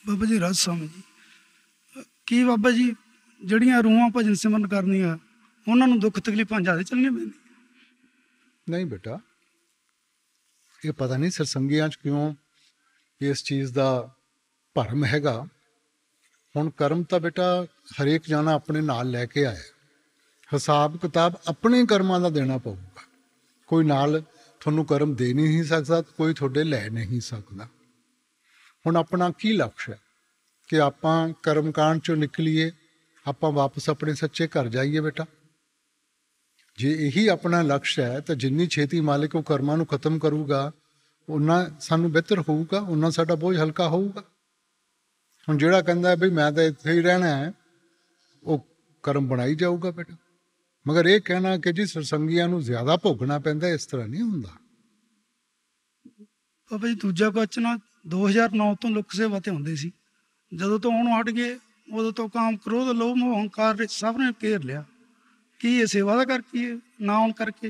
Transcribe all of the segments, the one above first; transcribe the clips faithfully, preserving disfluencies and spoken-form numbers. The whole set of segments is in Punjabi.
बाबा जी राधा स्वामी जी की बाबा जी जड़ियाँ रूहां भजन सिमरन करनियां उन्होंने दुख तकलीफां ज़्यादा चलनी पैंदी नहीं बेटा, ये पता नहीं सत्संगियां च क्यों इस चीज़ का भरम हैगा। हुण कर्म तो बेटा हरेक जाना अपने नाल लैके आया, हिसाब किताब अपने कर्मां दा देना पऊगा। कोई नाल तुहानूं कर्म दे नहीं सकता, कोई तुहाडे लै नहीं सकता। हुण अपना की लक्ष्य है कि आपां कर्म कांड चों निकलीए, आपां वापस अपने सच्चे घर जाइए। बेटा जे यही अपना लक्ष्य है तो जिन्नी छेती मालिक वो कर्मां नूं खत्म करूगा उन्ना सानूं बेहतर होऊगा, उन्ना साडा बोझ हल्का होऊगा। हुण जिहड़ा कहंदा भी मैं तो इत्थे ही रहना है वो कर्म बनाई जाऊगा बेटा। मगर ये कहना कि जी सत्संगियां नूं ज्यादा भोगना पैंदा, इस तरह नहीं हुंदा। बाबा जी दूजा क्वेश्चन दो हज़ार नौ तो लोक सेवा ते आउंदे सी, जदों तो आउणों हट गए उदों तो काम क्रोध लोभ मोह हंकार सब ने घेर लिया। की ये सेवा का करके ना आउण करके?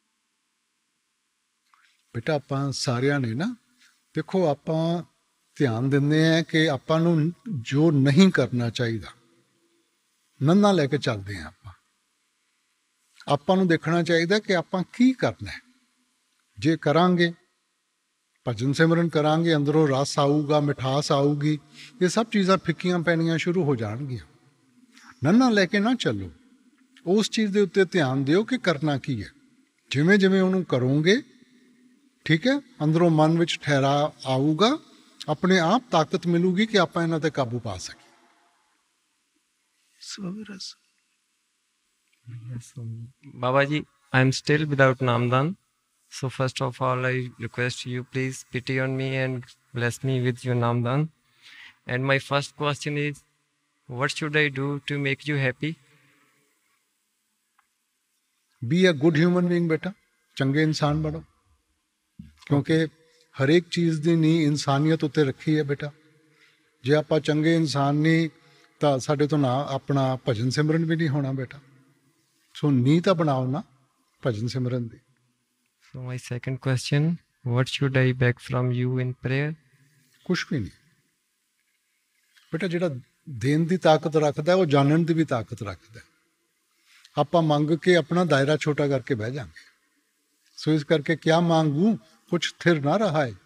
बेटा आपां सारियां ने ना देखो, आपां ध्यान दिंदे हैं कि आपां नूं जो नहीं करना चाहिए नन्ना लैके चलते हैं। आपां आपां नूं देखना चाहिए कि आपां की करना है। जे करांगे भजन सिमरन करांगे, अंदरों रस आऊगा, मिठास आऊगी, ये सब चीज़ां फिक्कियां पैनियां शुरू हो जाणगियां। नन्ना लैके ना चलो, उस चीज़ के उत्ते ध्यान दिओ कि करना की है। जिमें जिमें उन्होंने करोगे, ठीक है, अंदरों मन विच ठहरा आऊगा, अपने आप ताकत मिलूगी कि आप इन्हां ते काबू पा सके। Baba ji, I am still without Namdan. So first of all, I request you, please pity on me and bless me with your Namdan. And my first question is, what should I do to make you happy? Be a good human being बेटा, चंगे इंसान बनो। क्योंकि हर एक चीज़ की नींह इंसानियत उत्ते रखी है बेटा। जे आप चंगे इंसान नहीं तो साडे तो ना अपना भजन सिमरन भी नहीं होना बेटा। सो नींह तो बनाओ ना भजन सिमरन दी। So my second question, what should I beg from you in prayer? कुछ भी नहीं बेटा, जिहड़ा देन की ताकत रखता है वो जानन की भी ताकत रखता है। आप मंग के अपना दायरा छोटा करके बह जाएंगे। सो इस करके क्या मांगू, कुछ स्थिर ना रहा है।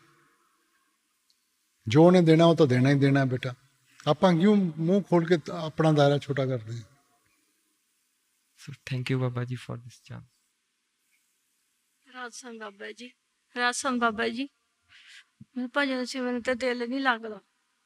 जो उन्हें देना वो तो देना ही देना है बेटा। आप क्यों मुंह खोल के अपना दायरा छोटा कर रहे हैं? So thank you Baba ji for this chance. राजसंग बाबा जी, राजसंग बाबा जी, मेरे भजन सिमरन ते दिल नहीं लगदा।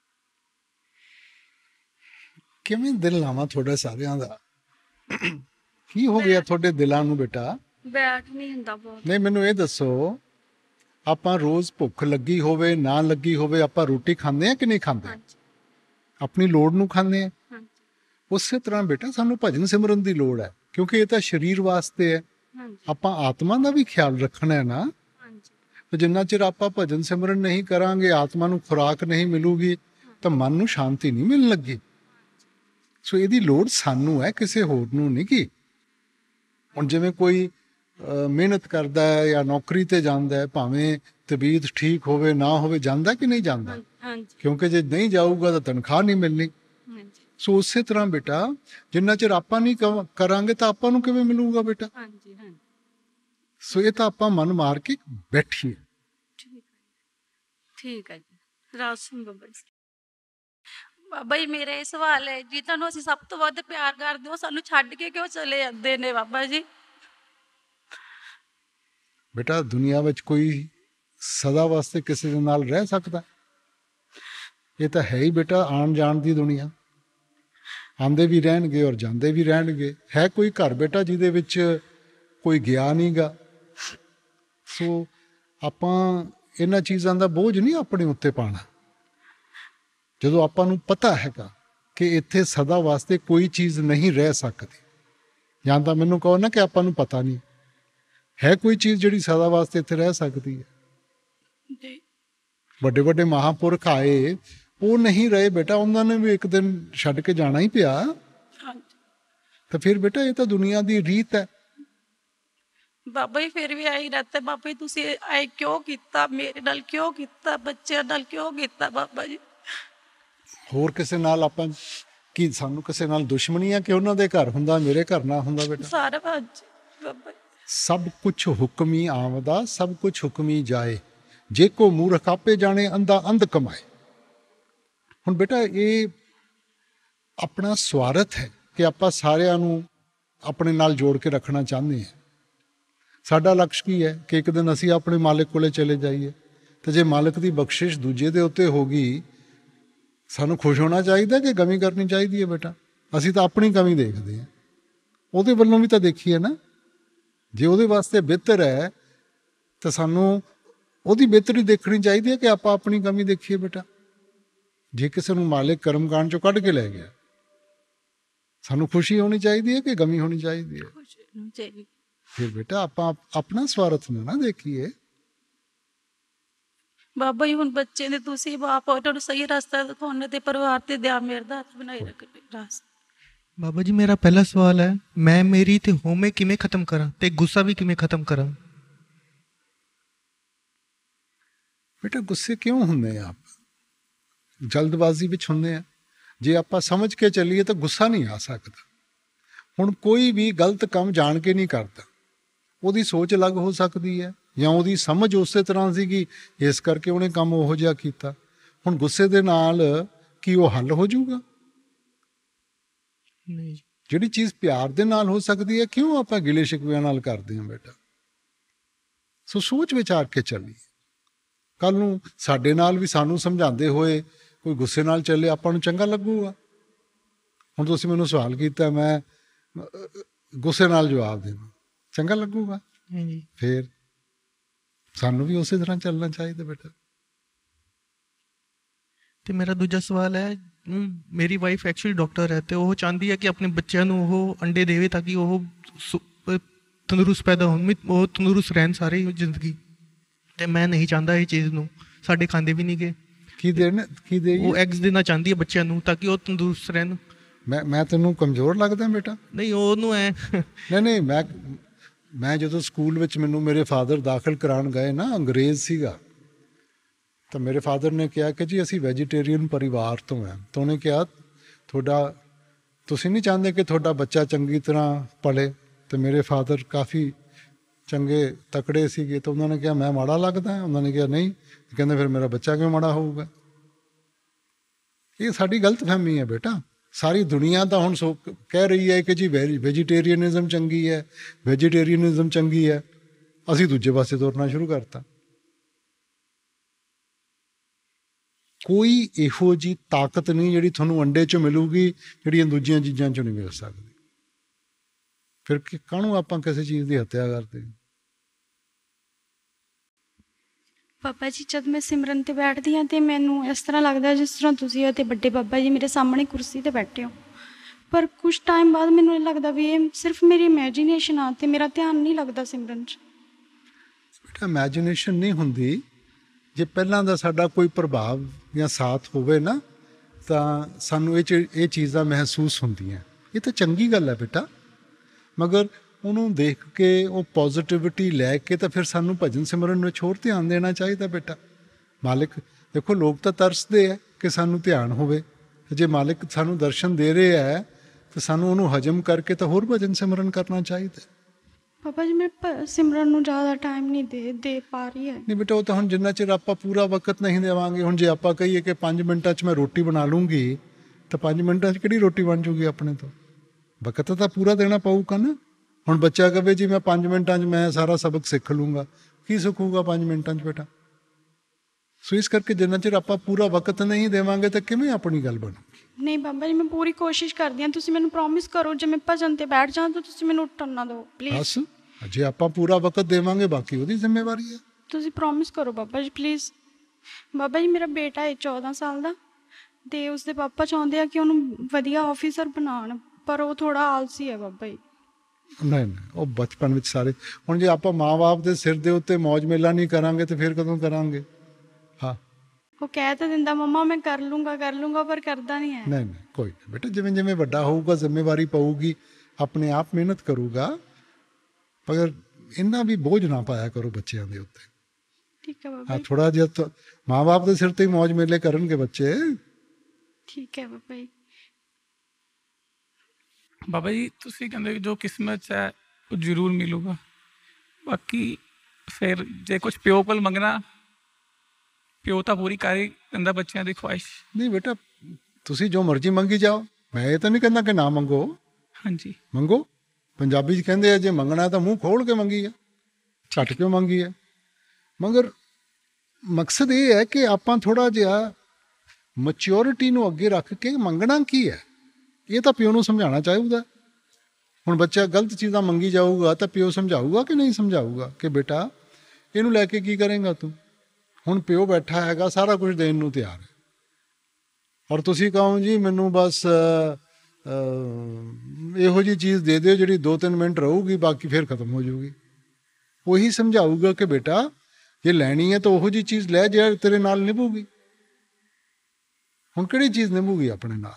किवें दिल लावां थोड़े सारियां दा? की हो गया थोड़े दिलां नूं बेटा? बैठ नहीं हुंदा बहुत। नहीं मैनूं ये दसो, आपां रोज़ भुख लगी होवे ना लगी होवे आपां रोटी खांदे हैं कि नहीं खांदे? अपनी लोड़ नूं खांदे हैं। उस तरह बेटा सानूं भजन सिमरन की लोड़ है, क्योंकि ये तो शरीर वास्ते है। आपां आत्मा का भी ख्याल रखना है ना। तो जिन्ना चिर आपां भजन सिमरन नहीं करांगे, आत्मा नूं खुराक नहीं मिलूगी तो मन नूं शांति नहीं मिलण लगी। सो इहदी लोड़ सानू है, किसी होर नूं नहीं की। हुण जिवें कोई मेहनत करदा है या नौकरी ते जांदा है, भावें तबीयत ठीक होवे ना होवे, जांदा कि नहीं जांदा? क्योंकि जे नहीं जाऊगा तो तनख्वाह नहीं मिलनी। सो उस तरह बेटा जिन्ना चिर आपां नहीं करांगे तो आपां नूं किवें मिलूगा बेटा? सो ये तो आपां मन मार के बैठिए। ठीक है जी। राज सिंह बाबा जी, बाबा जी मेरा ये सवाल है जी, तुहानूं असीं सब तो वध प्यार करदे हो, सानूं छड्ड के क्यों चले जांदे ने बाबा जी? बेटा दुनिया में कोई सदा वास्ते किसी दे नाल रह सकता? ये तो है ही बेटा आन जान दी दुनिया। आंदे भी रहणगे और जांदे भी रहणगे। है कोई घर बेटा जिहदे विच कोई गया नहीं गा। सो आपां इन्हां चीज़ां दा बोझ नहीं अपने उत्ते पाना। जदों आपां नूं पता हैगा कि इत्थे सदा वास्ते कोई चीज़ नहीं रह सकती, जां तां मैनूं कहो ना कि आपां नूं पता नहीं है कोई चीज़ जिहड़ी सदा वास्ते इत्थे रह सकती है। बड़े बड़े महापुरख आए, वो नहीं रहे बेटा, उन्होंने भी एक दिन छड्ड के जाना ही पिया। तो फिर बेटा ये तो दुनिया की रीत है। बाबा जी फिर भी आई रहता है। बाबा जी तुसी आई क्यों कीता, मेरे नाल क्यों कीता, बच्चे नाल क्यों कीता बाबा जी? ਹੋਰ ਕਿਸੇ ਨਾਲ ਆਪਾਂ ਕੀ ਸਾਨੂੰ ਕਿਸੇ ਨਾਲ ਦੁਸ਼ਮਣੀ ਆ ਕਿ ਉਹਨਾਂ ਦੇ ਘਰ ਹੁੰਦਾ ਮੇਰੇ ਘਰ ਨਾ ਹੁੰਦਾ ਬੇਟਾ? ਸਾਰਾ ਭੱਜ ਬਾਬਾ ਜੀ। ਸਭ ਕੁਛ ਹੁਕਮੀ ਆਮਦਾ, ਸਭ ਕੁਛ ਹੁਕਮੀ ਜਾਏ, ਜੇ ਕੋ ਮੂਰਖ ਆਪੇ ਜਾਣੇ ਅੰਧਾ ਅੰਧ ਕਮਾਏ। ਹੁਣ ਬੇਟਾ ਇਹ ਆਪਣਾ ਸਵਾਰਥ ਹੈ ਕਿ ਆਪਾਂ ਸਾਰਿਆਂ ਨੂੰ ਆਪਣੇ ਨਾਲ ਜੋੜ ਕੇ ਰੱਖਣਾ ਚਾਹੁੰਦੇ ਹਾਂ। ਸਾਡਾ ਲਕਸ਼ ਕੀ ਹੈ ਕਿ ਇੱਕ ਦਿਨ ਅਸੀਂ ਆਪਣੇ ਮਾਲਿਕ ਕੋਲੇ ਚਲੇ ਜਾਈਏ, ਤੇ ਜੇ ਮਾਲਿਕ ਦੀ ਬਖਸ਼ਿਸ਼ ਦੂਜੇ ਦੇ ਉੱਤੇ ਹੋ ਗਈ, ਸਾਨੂੰ ਖੁਸ਼ ਹੋਣਾ ਚਾਹੀਦਾ ਕਿ ਕਮੀ ਕਰਨੀ ਚਾਹੀਦੀ ਹੈ ਬੇਟਾ? ਅਸੀਂ ਤਾਂ ਆਪਣੀ ਕਮੀ ਦੇਖਦੇ ਹਾਂ, ਉਹਦੇ ਵੱਲੋਂ ਵੀ ਤਾਂ ਦੇਖੀਏ ਨਾ। ਜੇ ਉਹਦੇ ਵਾਸਤੇ ਬਿਹਤਰ ਹੈ ਤਾਂ ਸਾਨੂੰ ਉਹਦੀ ਬਿਹਤਰੀ ਦੇਖਣੀ ਚਾਹੀਦੀ ਹੈ ਕਿ ਆਪਾਂ ਆਪਣੀ ਕਮੀ ਦੇਖੀਏ ਬੇਟਾ। ਜੇ ਕਿਸੇ ਨੂੰ ਮਾਲਿਕ ਕਰਮਕਾਂਡ ਚੋਂ ਕੱਢ ਕੇ ਲੈ ਗਿਆ, ਸਾਨੂੰ ਖੁਸ਼ੀ ਹੋਣੀ ਚਾਹੀਦੀ ਹੈ ਕਿ ਗਮੀ ਹੋਣੀ ਚਾਹੀਦੀ ਹੈ? ਫਿਰ ਬੇਟਾ ਆਪਾਂ ਆਪਣਾ ਸਵਾਰਥ ਨਾ ਦੇਖੀਏ। ਬਾਬਾ ਜੀ ਹੁਣ ਬੱਚੇ ਦੇ ਤੁਸੀਂ ਬਾਪ ਹੋ, ਤੁਹਾਨੂੰ ਸਹੀ ਰਸਤਾ ਦਿਖਾਉਣ ਤੇ ਪਰਿਵਾਰ ਤੇ ਦਿਆ ਮੇਰ ਦਾ ਹੱਥ ਬਣਾਈ ਰੱਖੇ ਰਾਸ। ਬਾਬਾ ਜੀ ਮੇਰਾ ਪਹਿਲਾ ਸਵਾਲ ਹੈ, ਮੈਂ ਮੇਰੀ ਤੇ ਹੋਮੇ ਕਿਵੇਂ ਖਤਮ ਕਰਾਂ ਤੇ ਗੁੱਸਾ ਵੀ ਕਿਵੇਂ ਖਤਮ ਕਰਾਂ? ਬੇਟਾ ਗੁੱਸੇ ਕਿਉਂ ਹੁੰਦੇ ਆ? ਆਪ ਜਲਦਬਾਜ਼ੀ ਵਿੱਚ ਹੁੰਦੇ ਆ। ਜੇ ਆਪਾਂ ਸਮਝ ਕੇ ਚੱਲੀਏ ਤਾਂ ਗੁੱਸਾ ਨਹੀਂ ਆ ਸਕਦਾ। ਹੁਣ ਕੋਈ ਵੀ ਗਲਤ ਕੰਮ ਜਾਣ ਕੇ ਨਹੀਂ ਕਰਦਾ, ਉਹਦੀ ਸੋਚ ਅਲੱਗ ਹੋ ਸਕਦੀ ਹੈ ਜਾਂ ਉਹਦੀ ਸਮਝ ਉਸੇ ਤਰ੍ਹਾਂ ਸੀਗੀ, ਇਸ ਕਰਕੇ ਉਹਨੇ ਕੰਮ ਉਹੋ ਜਿਹਾ ਕੀਤਾ। ਹੁਣ ਗੁੱਸੇ ਦੇ ਨਾਲ ਕੀ ਉਹ ਹੱਲ ਹੋ ਜਾਊਗਾ? ਨਹੀਂ। ਜਿਹੜੀ ਚੀਜ਼ ਪਿਆਰ ਦੇ ਨਾਲ ਹੋ ਸਕਦੀ ਹੈ, ਕਿਉਂ ਆਪਾਂ ਗਿਲੇ ਸ਼ਿਕਵਿਆਂ ਨਾਲ ਕਰਦੇ ਹਾਂ ਬੇਟਾ? ਸੋ ਸੋਚ ਵਿਚਾਰ ਕੇ ਚੱਲੀਏ। ਕੱਲ ਨੂੰ ਸਾਡੇ ਨਾਲ ਵੀ ਸਾਨੂੰ ਸਮਝਾਉਂਦੇ ਹੋਏ ਕੋਈ ਗੁੱਸੇ ਨਾਲ ਚੱਲੇ, ਆਪਾਂ ਨੂੰ ਚੰਗਾ ਲੱਗੂਗਾ? ਹੁਣ ਤੁਸੀਂ ਮੈਨੂੰ ਸਵਾਲ ਕੀਤਾ, ਮੈਂ ਗੁੱਸੇ ਨਾਲ ਜਵਾਬ ਦੇਵਾਂ, ਚੰਗਾ ਲੱਗੂਗਾ? ਹਾਂਜੀ। ਫਿਰ ਸਾਨੂੰ ਵੀ ਉਸੇ ਤਰ੍ਹਾਂ ਚੱਲਣਾ ਚਾਹੀਦਾ ਬੇਟਾ। ਤੇ ਮੇਰਾ ਦੂਜਾ ਸਵਾਲ ਹੈ, ਮੇਰੀ ਵਾਈਫ ਐਕਚੁਅਲੀ ਡਾਕਟਰ ਹੈ ਤੇ ਉਹ ਚਾਹੁੰਦੀ ਹੈ ਕਿ ਆਪਣੇ ਬੱਚਿਆਂ ਨੂੰ ਉਹ ਅੰਡੇ ਦੇਵੇ ਤਾਂ ਕਿ ਉਹ ਤੰਦਰੁਸਤ ਪੈਦਾ ਹੋਣ, ਉਹ ਤੰਦਰੁਸਤ ਰਹਿਣ ਸਾਰੀ ਜ਼ਿੰਦਗੀ। ਤੇ ਮੈਂ ਨਹੀਂ ਚਾਹੁੰਦਾ ਇਹ ਚੀਜ਼ ਨੂੰ, ਸਾਡੇ ਖਾਂਦੇ ਵੀ ਨਹੀਂ ਗਏ। ਕੀ ਦੇਣ ਕੀ ਦੇ ਉਹ ਐਗਸ ਦੇਣਾ ਚਾਹੁੰਦੀ ਹੈ ਬੱਚਿਆਂ ਨੂੰ ਤਾਂ ਕਿ ਉਹ ਤੰਦਰੁਸਤ ਰਹਿਣ। ਮੈਂ ਮੈਂ ਤੈਨੂੰ ਕਮਜ਼ੋਰ ਲੱਗਦਾ ਬੇਟਾ? ਨਹੀਂ, ਉਹਨੂੰ ਐ ਨਹੀਂ ਨਹੀਂ ਮੈਂ ਮੈਂ ਜਦੋਂ ਸਕੂਲ ਵਿੱਚ ਮੈਨੂੰ ਮੇਰੇ ਫਾਦਰ ਦਾਖਲ ਕਰਾਉਣ ਗਏ ਨਾ, ਅੰਗਰੇਜ਼ ਸੀਗਾ, ਤਾਂ ਮੇਰੇ ਫਾਦਰ ਨੇ ਕਿਹਾ ਕਿ ਜੀ ਅਸੀਂ ਵੈਜੀਟੇਰੀਅਨ ਪਰਿਵਾਰ ਤੋਂ ਹਾਂ। ਤਾਂ ਉਹਨੇ ਕਿਹਾ ਤੁਹਾਡਾ ਤੁਸੀਂ ਨਹੀਂ ਚਾਹੁੰਦੇ ਕਿ ਤੁਹਾਡਾ ਬੱਚਾ ਚੰਗੀ ਤਰ੍ਹਾਂ ਪਲੇ? ਤੇ ਮੇਰੇ ਫਾਦਰ ਕਾਫੀ ਚੰਗੇ ਤਕੜੇ ਸੀਗੇ, ਤਾਂ ਉਹਨਾਂ ਨੇ ਕਿਹਾ ਮੈਂ ਮਾੜਾ ਲੱਗਦਾ? ਉਹਨਾਂ ਨੇ ਕਿਹਾ ਨਹੀਂ। ਕਹਿੰਦੇ ਫਿਰ ਮੇਰਾ ਬੱਚਾ ਕਿਉਂ ਮਾੜਾ ਹੋਊਗਾ? ਇਹ ਸਾਡੀ ਗਲਤ ਫਹਿਮੀ ਹੈ ਬੇਟਾ। ਸਾਰੀ ਦੁਨੀਆ ਤਾਂ ਹੁਣ ਸੋ ਕਹਿ ਰਹੀ ਹੈ ਕਿ ਜੀ ਵੈਜੀ ਵੈਜੀਟੇਰੀਅਨਿਜ਼ਮ ਚੰਗੀ ਹੈ, ਵੈਜੀਟੇਰੀਅਨਿਜ਼ਮ ਚੰਗੀ ਹੈ। ਅਸੀਂ ਦੂਜੇ ਪਾਸੇ ਤੁਰਨਾ ਸ਼ੁਰੂ ਕਰਤਾ। ਕੋਈ ਇਹੋ ਜਿਹੀ ਤਾਕਤ ਨਹੀਂ ਜਿਹੜੀ ਤੁਹਾਨੂੰ ਅੰਡੇ 'ਚੋਂ ਮਿਲੂਗੀ, ਜਿਹੜੀਆਂ ਦੂਜੀਆਂ ਚੀਜ਼ਾਂ 'ਚੋਂ ਨਹੀਂ ਮਿਲ ਸਕਦੀ। ਫਿਰ ਕਾਹਨੂੰ ਆਪਾਂ ਕਿਸੇ ਚੀਜ਼ ਦੀ ਹੱਤਿਆ ਕਰਦੇ? ਬਾਬਾ ਜੀ ਜਦ ਮੈਂ ਸਿਮਰਨ ਤੇ ਬੈਠਦੀ ਹਾਂ ਤੇ ਮੈਨੂੰ ਇਸ ਤਰ੍ਹਾਂ ਲੱਗਦਾ ਜਿਸ ਤਰ੍ਹਾਂ ਤੁਸੀਂ ਅਤੇ ਵੱਡੇ ਬਾਬਾ ਜੀ ਮੇਰੇ ਸਾਹਮਣੇ ਕੁਰਸੀ ਤੇ ਬੈਠੇ ਹੋ, ਪਰ ਕੁਝ ਟਾਈਮ ਬਾਅਦ ਮੈਨੂੰ ਇਹ ਲੱਗਦਾ ਵੀ ਇਹ ਸਿਰਫ ਮੇਰੀ ਇਮੈਜੀਨੇਸ਼ਨ ਆ ਤੇ ਮੇਰਾ ਧਿਆਨ ਨਹੀਂ ਲੱਗਦਾ ਸਿਮਰਨ 'ਚ। ਬੇਟਾ ਇਮੈਜੀਨੇਸ਼ਨ ਨਹੀਂ ਹੁੰਦੀ। ਜੇ ਪਹਿਲਾਂ ਦਾ ਸਾਡਾ ਕੋਈ ਪ੍ਰਭਾਵ ਜਾਂ ਸਾਥ ਹੋਵੇ ਨਾ, ਤਾਂ ਸਾਨੂੰ ਇਹ ਚ ਇਹ ਚੀਜ਼ਾਂ ਮਹਿਸੂਸ ਹੁੰਦੀਆਂ। ਇਹ ਤਾਂ ਚੰਗੀ ਗੱਲ ਹੈ ਬੇਟਾ, ਮਗਰ ਉਹਨੂੰ ਦੇਖ ਕੇ ਉਹ ਪੋਜ਼ੀਟਿਵਿਟੀ ਲੈ ਕੇ ਤਾਂ ਫਿਰ ਸਾਨੂੰ ਭਜਨ ਸਿਮਰਨ ਵਿੱਚ ਹੋਰ ਧਿਆਨ ਦੇਣਾ ਚਾਹੀਦਾ ਬੇਟਾ। ਮਾਲਿਕ ਦੇਖੋ, ਲੋਕ ਤਾਂ ਤਰਸਦੇ ਹੈ ਕਿ ਸਾਨੂੰ ਧਿਆਨ ਹੋਵੇ। ਜੇ ਮਾਲਿਕ ਸਾਨੂੰ ਦਰਸ਼ਨ ਦੇ ਰਹੇ ਹੈ ਤਾਂ ਸਾਨੂੰ ਉਹਨੂੰ ਹਜਮ ਕਰਕੇ ਤਾਂ ਹੋਰ ਭਜਨ ਸਿਮਰਨ ਕਰਨਾ ਚਾਹੀਦਾ। ਬਾਬਾ ਜੀ ਮੈਂ ਸਿਮਰਨ ਨੂੰ ਜ਼ਿਆਦਾ ਟਾਈਮ ਨਹੀਂ ਦੇ ਦੇ ਪਾ ਰਹੀ ਹੈ। ਨਹੀਂ ਬੇਟਾ, ਉਹ ਤਾਂ ਹੁਣ ਜਿੰਨਾ ਚਿਰ ਆਪਾਂ ਪੂਰਾ ਵਕਤ ਨਹੀਂ ਦੇਵਾਂਗੇ। ਹੁਣ ਜੇ ਆਪਾਂ ਕਹੀਏ ਕਿ ਪੰਜ ਮਿੰਟਾਂ 'ਚ ਮੈਂ ਰੋਟੀ ਬਣਾ ਲੂੰਗੀ, ਤਾਂ ਪੰਜ ਮਿੰਟਾਂ 'ਚ ਕਿਹੜੀ ਰੋਟੀ ਬਣ ਜੂਗੀ ਆਪਣੇ ਤੋਂ? ਵਕਤ ਤਾਂ ਪੂਰਾ ਦੇਣਾ ਪਊਗਾ ਨਾ। ਹੁਣ ਬੱਚਾ ਕਹੇ ਜੀ ਮੈਂ ਪੰਜ ਮਿੰਟਾਂ 'ਚ ਮੈਂ ਸਾਰਾ ਸਬਕ ਸਿੱਖ ਲੂੰਗਾ, ਕੀ ਸਿੱਖੂਗਾ ਪੰਜ ਮਿੰਟਾਂ 'ਚ ਬੇਟਾ? ਸੋ ਇਸ ਕਰਕੇ ਜਿੰਨਾ ਚਿਰ ਆਪਾਂ ਪੂਰਾ ਵਕਤ ਨਹੀਂ ਦੇਵਾਂਗੇ ਤਾਂ ਕਿਵੇਂ ਆਪਣੀ ਗੱਲ ਬਣੂਗੀ? ਨਹੀਂ ਬਾਬਾ ਜੀ, ਮੈਂ ਪੂਰੀ ਕੋਸ਼ਿਸ਼ ਕਰਦੀ ਹਾਂ। ਤੁਸੀਂ ਮੈਨੂੰ ਪ੍ਰੋਮਿਸ ਕਰੋ ਜੇ ਮੈਂ ਭਜਨ ਤੇ ਬੈਠ ਜਾਵਾਂ ਤਾਂ ਤੁਸੀਂ ਮੈਨੂੰ ਉੱਠਣ ਨਾ ਦਿਓ ਪਲੀਜ਼। ਬਸ ਜੇ ਆਪਾਂ ਪੂਰਾ ਵਕਤ ਦੇਵਾਂਗੇ, ਬਾਕੀ ਉਹਦੀ ਜ਼ਿੰਮੇਵਾਰੀ ਹੈ। ਤੁਸੀਂ ਪ੍ਰੋਮਿਸ ਕਰੋ ਬਾਬਾ ਜੀ ਪਲੀਜ਼। ਬਾਬਾ ਜੀ ਮੇਰਾ ਬੇਟਾ ਹੈ ਚੌਦਾਂ ਸਾਲ ਦਾ, ਅਤੇ ਉਸਦੇ ਪਾਪਾ ਚਾਹੁੰਦੇ ਆ ਕਿ ਉਹਨੂੰ ਵਧੀਆ ਆਫਿਸਰ ਬਣਾਉਣ, ਪਰ ਉਹ ਥੋੜ੍ਹਾ ਆਲਸੀ ਹੈ ਬਾਬਾ ਜੀ। ਨਹੀਂ ਨਹੀਂ, ਉਹ ਬਚਪਨ ਵਿੱਚ ਸਾਰੇ ਹੁਣ ਜੇ ਆਪਾਂ ਮਾਂ ਬਾਪ ਦੇ ਸਿਰ ਦੇ ਉੱਤੇ ਮੌਜ ਮੇਲਾ ਨਹੀਂ ਕਰਾਂਗੇ ਤਾਂ ਫਿਰ ਕਦੋਂ ਕਰਾਂਗੇ? ਹਾਂ, ਉਹ ਕਹਿ ਤਾਂ ਦਿੰਦਾ ਮੰਮਾ ਮੈਂ ਕਰ ਲੂੰਗਾ ਕਰ ਲੂੰਗਾ, ਪਰ ਕਰਦਾ ਨਹੀਂ ਹੈ। ਨਹੀਂ ਨਹੀਂ, ਕੋਈ ਨਹੀਂ ਬੇਟਾ, ਜਿਵੇਂ ਜਿਵੇਂ ਵੱਡਾ ਹੋਊਗਾ ਜ਼ਿੰਮੇਵਾਰੀ ਪਊਗੀ, ਆਪਣੇ ਆਪ ਮਿਹਨਤ ਕਰੂਗਾ। ਮਗਰ ਇੰਨਾ ਵੀ ਬੋਝ ਨਾ ਪਾਇਆ ਕਰੋ ਬੱਚਿਆਂ ਦੇ ਉੱਤੇ। ਠੀਕ ਹੈ ਬਾਬਾ ਹਾਂ, ਥੋੜ੍ਹਾ ਜਿਹਾ ਤਾਂ ਮਾਂ ਬਾਪ ਦੇ ਸਿਰ ਤੇ ਹੀ ਮੌਜ ਮੇਲੇ ਕਰਨਗੇ ਬੱਚੇ। ਠੀਕ ਹੈ ਬਾਬਾ ਜੀ। ਬਾਬਾ ਜੀ ਤੁਸੀਂ ਕਹਿੰਦੇ ਜੋ ਕਿਸਮਤ 'ਚ ਹੈ ਉਹ ਜ਼ਰੂਰ ਮਿਲੂਗਾ, ਬਾਕੀ ਫਿਰ ਜੇ ਕੁਛ ਪਿਓ ਕੋਲ ਮੰਗਣਾ, ਪਿਓ ਤਾਂ ਪੂਰੀ ਕਰ ਹੀ ਦਿੰਦਾ ਬੱਚਿਆਂ ਦੀ ਖੁਆਇਸ਼। ਨਹੀਂ ਬੇਟਾ, ਤੁਸੀਂ ਜੋ ਮਰਜ਼ੀ ਮੰਗੀ ਜਾਓ, ਮੈਂ ਇਹ ਤਾਂ ਨਹੀਂ ਕਹਿੰਦਾ ਕਿ ਨਾ ਮੰਗੋ, ਹਾਂਜੀ ਮੰਗੋ। ਪੰਜਾਬੀ 'ਚ ਕਹਿੰਦੇ ਆ ਜੇ ਮੰਗਣਾ ਤਾਂ ਮੂੰਹ ਖੋਲ ਕੇ ਮੰਗੀ ਆ, ਛੱਟ ਕਿਉਂ ਮੰਗੀ ਆ। ਮਗਰ ਮਕਸਦ ਇਹ ਹੈ ਕਿ ਆਪਾਂ ਥੋੜ੍ਹਾ ਜਿਹਾ ਮੈਚਿਓਰਿਟੀ ਨੂੰ ਅੱਗੇ ਰੱਖ ਕੇ ਮੰਗਣਾ ਕੀ ਹੈ, ਇਹ ਤਾਂ ਪਿਓ ਨੂੰ ਸਮਝਾਉਣਾ ਚਾਹੀਦਾ। ਹੁਣ ਬੱਚਾ ਗਲਤ ਚੀਜ਼ਾਂ ਮੰਗੀ ਜਾਊਗਾ ਤਾਂ ਪਿਓ ਸਮਝਾਊਗਾ ਕਿ ਨਹੀਂ ਸਮਝਾਊਗਾ ਕਿ ਬੇਟਾ ਇਹਨੂੰ ਲੈ ਕੇ ਕੀ ਕਰੇਂਗਾ ਤੂੰ। ਹੁਣ ਪਿਓ ਬੈਠਾ ਹੈਗਾ ਸਾਰਾ ਕੁਝ ਦੇਣ ਨੂੰ ਤਿਆਰ ਹੈ, ਔਰ ਤੁਸੀਂ ਕਹੋ ਜੀ ਮੈਨੂੰ ਬਸ ਇਹੋ ਜਿਹੀ ਚੀਜ਼ ਦੇ ਦਿਓ ਜਿਹੜੀ ਦੋ ਤਿੰਨ ਮਿੰਟ ਰਹੂਗੀ, ਬਾਕੀ ਫਿਰ ਖਤਮ ਹੋ ਜਾਊਗੀ। ਉਹੀ ਸਮਝਾਊਗਾ ਕਿ ਬੇਟਾ ਜੇ ਲੈਣੀ ਹੈ ਤਾਂ ਉਹੋ ਜਿਹੀ ਚੀਜ਼ ਲੈ ਜਿਹੜਾ ਤੇਰੇ ਨਾਲ ਨਿਭੂਗੀ। ਹੁਣ ਕਿਹੜੀ ਚੀਜ਼ ਨਿਭੂਗੀ ਆਪਣੇ ਨਾਲ।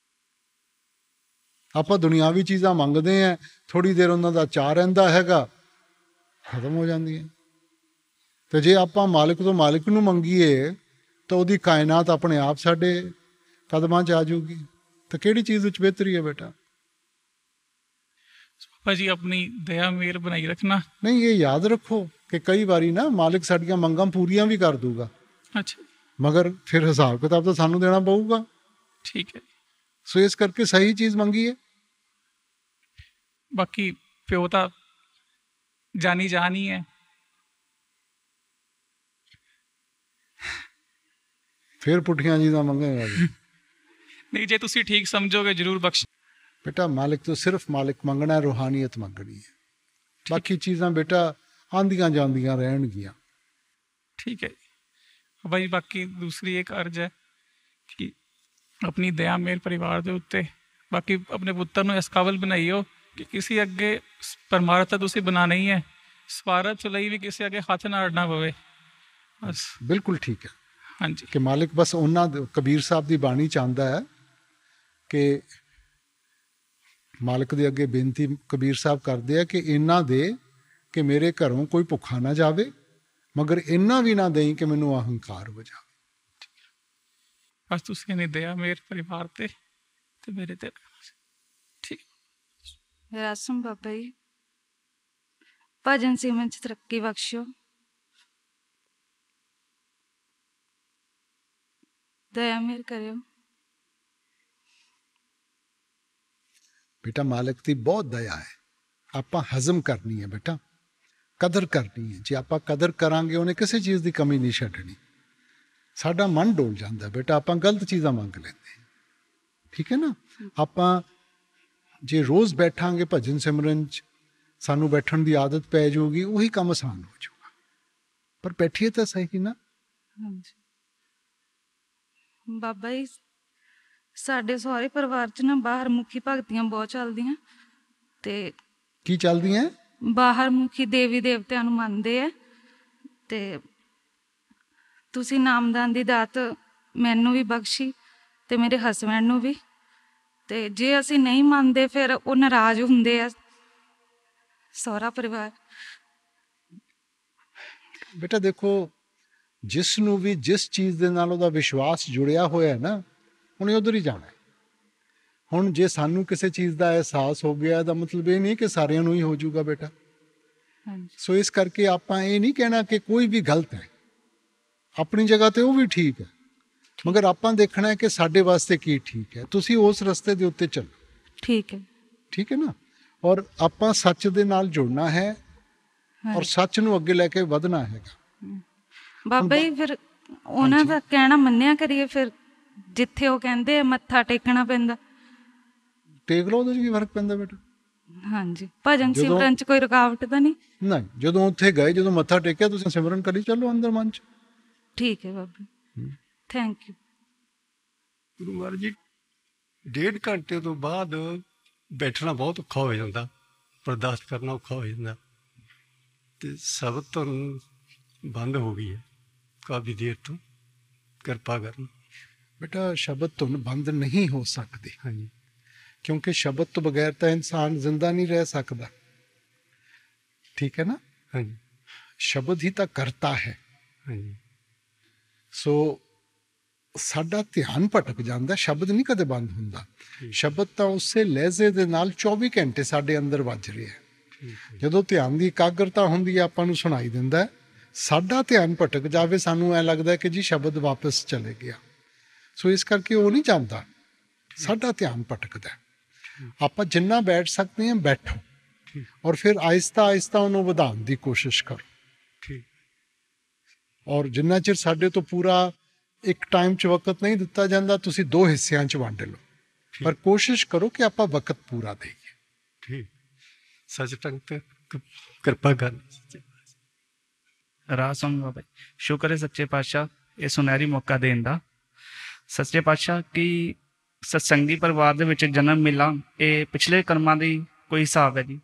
ਆਪਾਂ ਦੁਨਿਆਵੀ ਚੀਜ਼ਾਂ ਮੰਗਦੇ ਹਾਂ, ਥੋੜ੍ਹੀ ਦੇਰ ਉਹਨਾਂ ਦਾ ਚਾਅ ਰਹਿੰਦਾ ਹੈਗਾ, ਖਤਮ ਹੋ ਜਾਂਦੀਆਂ। ਤੇ ਜੇ ਆਪਾਂ ਮਾਲਿਕ ਤੋਂ ਮਾਲਿਕ ਨੂੰ ਮੰਗੀਏ ਤਾਂ ਉਹਦੀ ਕਾਇਨਾਤ ਆਪਣੇ ਆਪ ਸਾਡੇ ਕਦਮਾਂ 'ਚ ਆ ਜਾਊਗੀ। ਤਾਂ ਕਿਹੜੀ ਚੀਜ਼ ਵਿੱਚ ਬਿਹਤਰੀ ਹੈ ਬੇਟਾ। ਭਾਜੀ ਆਪਣੀ ਦਇਆ ਮਿਹਰ ਬਣਾਈ ਰੱਖਣਾ। ਨਹੀਂ, ਇਹ ਯਾਦ ਰੱਖੋ ਕਿ ਕਈ ਵਾਰੀ ਨਾ ਮਾਲਿਕ ਸਾਡੀਆਂ ਮੰਗਾਂ ਪੂਰੀਆਂ ਵੀ ਕਰ ਦੂਗਾ, ਅੱਛਾ, ਮਗਰ ਫਿਰ ਹਿਸਾਬ ਕਿਤਾਬ ਤਾਂ ਸਾਨੂੰ ਦੇਣਾ ਪਊਗਾ। ਠੀਕ ਹੈ। ਸੋ ਇਸ ਕਰਕੇ ਸਹੀ ਚੀਜ਼ ਮੰਗੀਏ। ਬਾਕੀ ਪਿਓ ਤਾਂ ਜਾਨੀ ਜਾਨ ਹੀ ਹੈ। ਫਿਰ ਪੁੱਠੀਆਂ ਚੀਜ਼ਾਂ ਮੰਗੇਗਾ ਨਹੀਂ, ਜੇ ਤੁਸੀਂ ਠੀਕ ਸਮਝੋਗੇ ਜ਼ਰੂਰ ਬਖਸ਼। ਬੇਟਾ ਮਾਲਿਕ ਤੋਂ ਸਿਰਫ ਮਾਲਿਕ ਮੰਗਣਾ, ਰੂਹਾਨੀਅਤ ਮੰਗਣੀ ਹੈ। ਬਾਕੀ ਚੀਜ਼ਾਂ ਬੇਟਾ ਆਉਂਦੀਆਂ ਜਾਂਦੀਆਂ ਰਹਿਣਗੀਆਂ। ਠੀਕ ਹੈ ਭਾਈ। ਬਾਕੀ ਦੂਸਰੀ ਇੱਕ ਅਰਜ਼ ਹੈ ਕਿ ਆਪਣੀ ਦਇਆ ਮੇਰ ਪਰਿਵਾਰ ਦੇ ਉੱਤੇ, ਬਾਕੀ ਆਪਣੇ ਪੁੱਤਰ ਨੂੰ ਇਸ ਕਾਬਲ ਬਣਾਈਓ ਕਿ ਕਿਸੇ ਅੱਗੇ ਪਰਮਾਰਥ ਤਾਂ ਤੁਸੀਂ ਬਣਾਉਣਾ ਹੀ ਹੈ, ਸਵਾਰਥ ਲਈ ਵੀ ਕਿਸੇ ਅੱਗੇ ਹੱਥ ਨਾ ਅੜਨਾ ਪਵੇ ਬਸ। ਬਿਲਕੁਲ ਠੀਕ ਹੈ। ਹਾਂਜੀ, ਕਿ ਮਾਲਿਕ ਬਸ ਉਹਨਾਂ ਕਬੀਰ ਸਾਹਿਬ ਦੀ ਬਾਣੀ ਚਾਹੁੰਦਾ ਹੈ ਕਿ ਮਾਲਿਕ ਦੇ ਅੱਗੇ ਬੇਨਤੀ ਕਬੀਰ ਸਾਹਿਬ ਕਰਦੇ ਆ ਕਿ ਇੰਨਾ ਦੇ ਕਿ ਮੇਰੇ ਘਰੋਂ ਕੋਈ ਭੁੱਖਾ ਨਾ ਜਾਵੇ, ਮਗਰ ਇੰਨਾ ਵੀ ਨਾ ਦੇਈ ਕਿ ਮੈਨੂੰ ਅਹੰਕਾਰ ਹੋ ਜਾਵੇ। ਬਸ ਤੁਸੀਂ ਇਹਨੇ ਦਇਆ ਮੇਰੇ ਪਰਿਵਾਰ ਤੇ ਤੇ ਮੇਰੇ ਤੇ। ਠੀਕ। ਰਾਸਮ ਬਾਬਾ ਜੀ, ਭਜਨ ਸਿਮਰਨ ਚ ਤਰੱਕੀ ਬਖਸ਼ੋ, ਦਇਆ ਮੇਰ ਕਰਿਓ। ਬੇਟਾ ਮਾਲਕ ਦੀ ਬਹੁਤ ਦਇਆ ਹੈ, ਆਪਾਂ ਹਜ਼ਮ ਕਰਨੀ ਹੈ ਬੇਟਾ, ਕਦਰ ਕਰਨੀ ਹੈ। ਜੇ ਆਪਾਂ ਕਦਰ ਕਰਾਂਗੇ ਉਹਨੇ ਕਿਸੇ ਚੀਜ਼ ਦੀ ਕਮੀ ਨਹੀਂ ਛੱਡਣੀ। ਸਾਡਾ ਮਨ ਡੋਲ ਜਾਂਦਾ ਬੇਟਾ, ਆਪਾਂ ਗਲਤ ਚੀਜ਼ਾਂ ਮੰਗ ਲੈਂਦੇ। ਠੀਕ ਹੈ ਨਾ। ਆਪਾਂ ਜੇ ਰੋਜ਼ ਬੈਠਾਂਗੇ ਭਜਨ ਸਿਮਰਨ 'ਚ, ਸਾਨੂੰ ਬੈਠਣ ਦੀ ਆਦਤ ਪੈ ਜਾਊਗੀ, ਉਹੀ ਕੰਮ ਆਸਾਨ ਹੋ ਜਾਊਗਾ। ਪਰ ਬੈਠੀਏ ਤਾਂ ਸਹੀ ਨਾ। ਹਾਂਜੀ ਬਾਬਾ ਜੀ, ਸਾਡੇ ਸਾਰੇ ਪਰਿਵਾਰ 'ਚ ਨਾ ਬਾਹਰ ਮੁਖੀ ਭਗਤੀਆਂ ਬਹੁਤ ਚੱਲਦੀਆਂ। ਤੇ ਕੀ ਚੱਲਦੀਆਂ? ਬਾਹਰ ਮੁਖੀ ਦੇਵੀ ਦੇਵਤਿਆਂ ਨੂੰ ਮੰਨਦੇ ਆ। ਤੇ ਤੁਸੀਂ ਨਾਮਦਾਨ ਦੀ ਦਾਤ ਮੈਨੂੰ ਵੀ ਬਖਸ਼ੀ ਤੇ ਮੇਰੇ ਹਸਬੈਂਡ ਨੂੰ ਵੀ। ਤੇ ਜੇ ਅਸੀਂ ਨਹੀਂ ਮੰਨਦੇ ਫਿਰ ਉਹ ਨਾਰਾਜ਼ ਹੁੰਦੇ ਆ ਸਹੁਰਾ ਪਰਿਵਾਰ। ਬੇਟਾ ਦੇਖੋ, ਜਿਸ ਨੂੰ ਵੀ ਜਿਸ ਚੀਜ਼ ਦੇ ਨਾਲ ਉਹਦਾ ਵਿਸ਼ਵਾਸ ਜੁੜਿਆ ਹੋਇਆ ਹੈ ਨਾ, ਉਹਨੇ ਉਧਰ ਹੀ ਜਾਣਾ। ਹੁਣ ਜੇ ਸਾਨੂੰ ਕਿਸੇ ਚੀਜ਼ ਦਾ ਅਹਿਸਾਸ ਹੋ ਗਿਆ ਤਾਂ ਮਤਲਬ ਇਹ ਨਹੀਂ ਕਿ ਸਾਰਿਆਂ ਨੂੰ ਹੀ ਹੋ ਜਾਊਗਾ ਬੇਟਾ। ਸੋ ਇਸ ਕਰਕੇ ਆਪਾਂ ਇਹ ਨਹੀਂ ਕਹਿਣਾ ਕਿ ਕੋਈ ਵੀ ਗਲਤ ਹੈ, ਆਪਣੀ ਜਗ੍ਹਾ ਤੇ ਉਹ ਵੀ ਠੀਕ ਹੈ, ਮਗਰ ਆਪਾਂ ਦੇਖਣਾ ਹੈ ਕਿ ਸਾਡੇ ਵਾਸਤੇ ਕੀ ਠੀਕ ਹੈ। ਤੁਸੀਂ ਉਸ ਰਸਤੇ ਦੇ ਉੱਤੇ ਚੱਲੋ। ਠੀਕ ਹੈ। ਠੀਕ ਹੈ ਨਾ। ਔਰ ਆਪਾਂ ਸੱਚ ਦੇ ਨਾਲ ਜੁੜਨਾ ਹੈ ਔਰ ਸੱਚ ਨੂੰ ਅੱਗੇ ਲੈ ਕੇ ਵਧਣਾ ਹੈਗਾ। ਬਾਬਾ ਜੀ ਫਿਰ ਉਹਨਾਂ ਦਾ ਕਹਿਣਾ ਮੰਨਿਆ ਕਰੀਏ, ਫਿਰ ਜਿੱਥੇ ਉਹ ਕਹਿੰਦੇ ਮੱਥਾ ਟੇਕਣਾ ਪੈਂਦਾ, ਟੇਕ ਲਓ। ਉਹਦੇ 'ਚ ਕੀ ਫਰਕ ਪੈਂਦਾ ਬੇਟਾ? ਹਾਂਜੀ, ਭਜਨ ਸਿਮਰਨ 'ਚ ਕੋਈ ਰੁਕਾਵਟ ਤਾਂ ਨਹੀਂ? ਨਹੀਂ, ਜਦੋਂ ਉੱਥੇ ਗਏ, ਜਦੋਂ ਮੱਥਾ ਟੇਕਿਆ, ਤੁਸੀਂ ਸਿਮਰਨ ਕਰੀ ਚੱਲੋ ਅੰਦਰ ਮਨ 'ਚ। ਠੀਕ ਹੈ ਬਾਬਾ, ਥੈਂਕ ਯੂ। ਗੁਰੂ ਮਹਾਰਾਜ ਜੀ, ਡੇਢ ਘੰਟੇ ਤੋਂ ਬਾਅਦ ਬੈਠਣਾ ਬਹੁਤ ਔਖਾ ਹੋ ਜਾਂਦਾ, ਬਰਦਾਸ਼ਤ ਕਰਨਾ ਔਖਾ ਹੋ ਜਾਂਦਾ। ਤੇ ਸਬਦ ਧੁਨ ਬੰਦ ਹੋ ਗਈ ਹੈ ਕਾਫੀ ਦੇਰ ਤੋਂ, ਕਿਰਪਾ ਕਰਨਾ। ਬੇਟਾ ਸ਼ਬਦ ਧੁਨ ਬੰਦ ਨਹੀਂ ਹੋ ਸਕਦੀ। ਹਾਂਜੀ, ਕਿਉਂਕਿ ਸ਼ਬਦ ਤੋਂ ਬਗੈਰ ਤਾਂ ਇਨਸਾਨ ਜ਼ਿੰਦਾ ਨਹੀਂ ਰਹਿ ਸਕਦਾ। ਠੀਕ ਹੈ ਨਾ। ਹਾਂਜੀ, ਸ਼ਬਦ ਹੀ ਤਾਂ ਕਰਤਾ ਹੈ। ਹਾਂਜੀ, ਸੋ ਸਾਡਾ ਧਿਆਨ ਭਟਕ ਜਾਂਦਾ, ਸ਼ਬਦ ਨਹੀਂ ਕਦੇ ਬੰਦ ਹੁੰਦਾ। ਸ਼ਬਦ ਤਾਂ ਉਸੇ ਲਹਿਜ਼ੇ ਦੇ ਨਾਲ ਚੌਵੀ ਘੰਟੇ ਸਾਡੇ ਅੰਦਰ ਵੱਜ ਰਿਹਾ। ਜਦੋਂ ਧਿਆਨ ਦੀ ਇਕਾਗਰਤਾ ਹੁੰਦੀ ਹੈ ਆਪਾਂ ਨੂੰ ਸੁਣਾਈ ਦਿੰਦਾ, ਸਾਡਾ ਧਿਆਨ ਭਟਕ ਜਾਵੇ ਸਾਨੂੰ ਐ ਲੱਗਦਾ ਕਿ ਜੀ ਸ਼ਬਦ ਵਾਪਸ ਚਲੇ ਗਿਆ। ਸੋ ਇਸ ਕਰਕੇ ਉਹ ਨਹੀਂ ਚਾਹੁੰਦਾ, ਸਾਡਾ ਧਿਆਨ ਭਟਕਦਾ। ਆਪਾਂ ਜਿੰਨਾ ਬੈਠ ਸਕਦੇ ਹਾਂ ਬੈਠੋ, ਔਰ ਫਿਰ ਆਹਿਸਤਾ ਆਹਿਸਤਾ ਉਹਨੂੰ ਵਧਾਉਣ ਦੀ ਕੋਸ਼ਿਸ਼ ਕਰੋ। ਔਰ ਜਿੰਨਾ ਚਿਰ ਸਾਡੇ ਤੋਂ ਪੂਰਾ ਇੱਕ ਟਾਈਮ 'ਚ ਵਕਤ ਨਹੀਂ ਦਿੱਤਾ ਜਾਂਦਾ, ਤੁਸੀਂ ਦੋ ਹਿੱਸਿਆਂ 'ਚ ਵੰਡ ਲਓ, ਪਰ ਕੋਸ਼ਿਸ਼ ਕਰੋ ਕਿ ਆਪਾਂ ਵਕਤ ਪੂਰਾ ਦੇਈਏ। ਠੀਕ ਸੱਚ ਟੰਗ ਤੇ ਕਿਰਪਾ ਕਰ। ਰਾਜ ਸਵਾਮੀ ਬਾਬਾ ਜੀ, ਸ਼ੁਕਰ ਹੈ ਸੱਚੇ ਪਾਤਸ਼ਾਹ ਇਹ ਸੁਨਹਿਰੀ ਮੌਕਾ ਦੇਣ ਦਾ। ਸੱਚੇ ਪਾਤਸ਼ਾਹ ਕੀ ਸਤਸੰਗੀ ਪਰਿਵਾਰ ਦੇ ਵਿੱਚ ਜਨਮ ਮਿਲਾ, ਇਹ ਪਿਛਲੇ ਕਰਮਾਂ ਦੀ ਕੋਈ ਹਿਸਾਬ ਹੈ ਜੀ?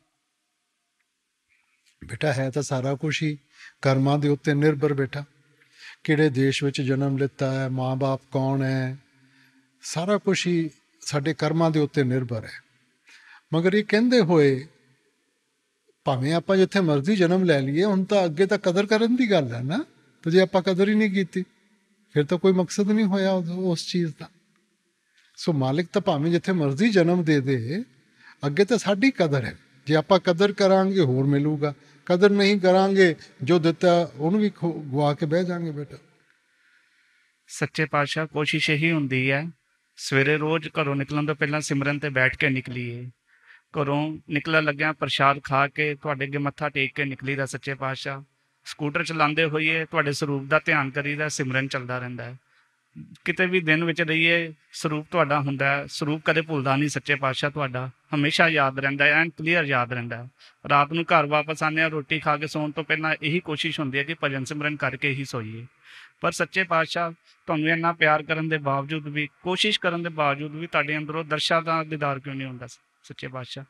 ਬੇਟਾ ਹੈ ਤਾਂ ਸਾਰਾ ਕੁਛ ਹੀ ਕਰਮਾਂ ਦੇ ਉੱਤੇ ਨਿਰਭਰ। ਬੇਟਾ ਕਿਹੜੇ ਦੇਸ਼ ਵਿੱਚ ਜਨਮ ਲਿੱਤਾ ਹੈ, ਮਾਂ ਬਾਪ ਕੌਣ ਹੈ, ਸਾਰਾ ਕੁਛ ਹੀ ਸਾਡੇ ਕਰਮਾਂ ਦੇ ਉੱਤੇ ਨਿਰਭਰ ਹੈ। ਮਗਰ ਇਹ ਕਹਿੰਦੇ ਹੋਏ ਭਾਵੇਂ ਆਪਾਂ ਜਿੱਥੇ ਮਰਜ਼ੀ ਜਨਮ ਲੈ ਲਈਏ, ਹੁਣ ਤਾਂ ਅੱਗੇ ਤਾਂ ਕਦਰ ਕਰਨ ਦੀ ਗੱਲ ਹੈ ਨਾ। ਤੇ ਜੇ ਆਪਾਂ ਕਦਰ ਹੀ ਨਹੀਂ ਕੀਤੀ ਫਿਰ ਤਾਂ ਕੋਈ ਮਕਸਦ ਨਹੀਂ ਹੋਇਆ ਉਸ ਚੀਜ਼ ਦਾ। ਸੋ ਮਾਲਿਕ ਤਾਂ ਭਾਵੇਂ ਜਿੱਥੇ ਮਰਜ਼ੀ ਜਨਮ ਦੇ ਦੇ, ਅੱਗੇ ਤਾਂ ਸਾਡੀ ਕਦਰ ਹੈ। ਜੇ ਆਪਾਂ ਕਦਰ ਕਰਾਂਗੇ ਹੋਰ ਮਿਲੂਗਾ, ਕਦਰ ਨਹੀਂ ਕਰਾਂਗੇ ਜੋ ਦਿੱਤਾ ਉਹਨੂੰ ਵੀ ਗਵਾ ਕੇ ਬਹਿ ਜਾਵਾਂਗੇ। ਬੇਟਾ ਸੱਚੇ ਪਾਤਸ਼ਾਹ ਕੋਸ਼ਿਸ਼ ਇਹੀ ਹੁੰਦੀ ਹੈ ਸਵੇਰੇ ਰੋਜ਼ ਘਰੋਂ ਨਿਕਲਣ ਤੋਂ ਪਹਿਲਾਂ ਸਿਮਰਨ ਤੇ ਬੈਠ ਕੇ ਨਿਕਲੀਏ, ਘਰੋਂ ਨਿਕਲਣ ਲੱਗਿਆ ਪ੍ਰਸ਼ਾਦ ਖਾ ਕੇ ਤੁਹਾਡੇ ਅੱਗੇ ਮੱਥਾ ਟੇਕ ਕੇ ਨਿਕਲੀ ਦਾ। ਸੱਚੇ ਪਾਤਸ਼ਾਹ ਸਕੂਟਰ ਚਲਾਉਂਦੇ ਹੋਈਏ ਤੁਹਾਡੇ ਸਰੂਪ ਦਾ ਧਿਆਨ ਕਰੀਦਾ, ਸਿਮਰਨ ਚੱਲਦਾ ਰਹਿੰਦਾ ਹੈ। ਕਿਤੇ ਵੀ ਦਿਨ ਵਿੱਚ ਰਹੀਏ ਸਰੂਪ ਤੁਹਾਡਾ ਹੁੰਦਾ ਹੈ, ਸਰੂਪ ਕਦੇ ਭੁੱਲਦਾ ਨਹੀਂ। ਸੱਚੇ ਪਾਤਸ਼ਾਹ ਤੁਹਾਡਾ ਹਮੇਸ਼ਾ ਯਾਦ ਰਹਿੰਦਾ ਹੈ, ਐਨ ਕਲੀਅਰ ਯਾਦ ਰਹਿੰਦਾ ਹੈ। ਰਾਤ ਨੂੰ ਘਰ ਵਾਪਸ ਆਉਂਦੇ ਹਾਂ, ਰੋਟੀ ਖਾ ਕੇ ਸੌਣ ਤੋਂ ਪਹਿਲਾਂ ਇਹੀ ਕੋਸ਼ਿਸ਼ ਹੁੰਦੀ ਹੈ ਕਿ ਭਜਨ ਸਿਮਰਨ ਕਰਕੇ ਹੀ ਸੋਈਏ। ਪਰ ਸੱਚੇ ਪਾਤਸ਼ਾਹ ਤੁਹਾਨੂੰ ਇੰਨਾ ਪਿਆਰ ਕਰਨ ਦੇ ਬਾਵਜੂਦ ਵੀ, ਕੋਸ਼ਿਸ਼ ਕਰਨ ਦੇ ਬਾਵਜੂਦ ਵੀ ਤੁਹਾਡੇ ਅੰਦਰੋਂ ਦਰਸ਼ਾਂ ਦਾ ਦੀਦਾਰ ਕਿਉਂ ਨਹੀਂ ਹੁੰਦਾ? ਸੱਚੇ ਪਾਤਸ਼ਾਹ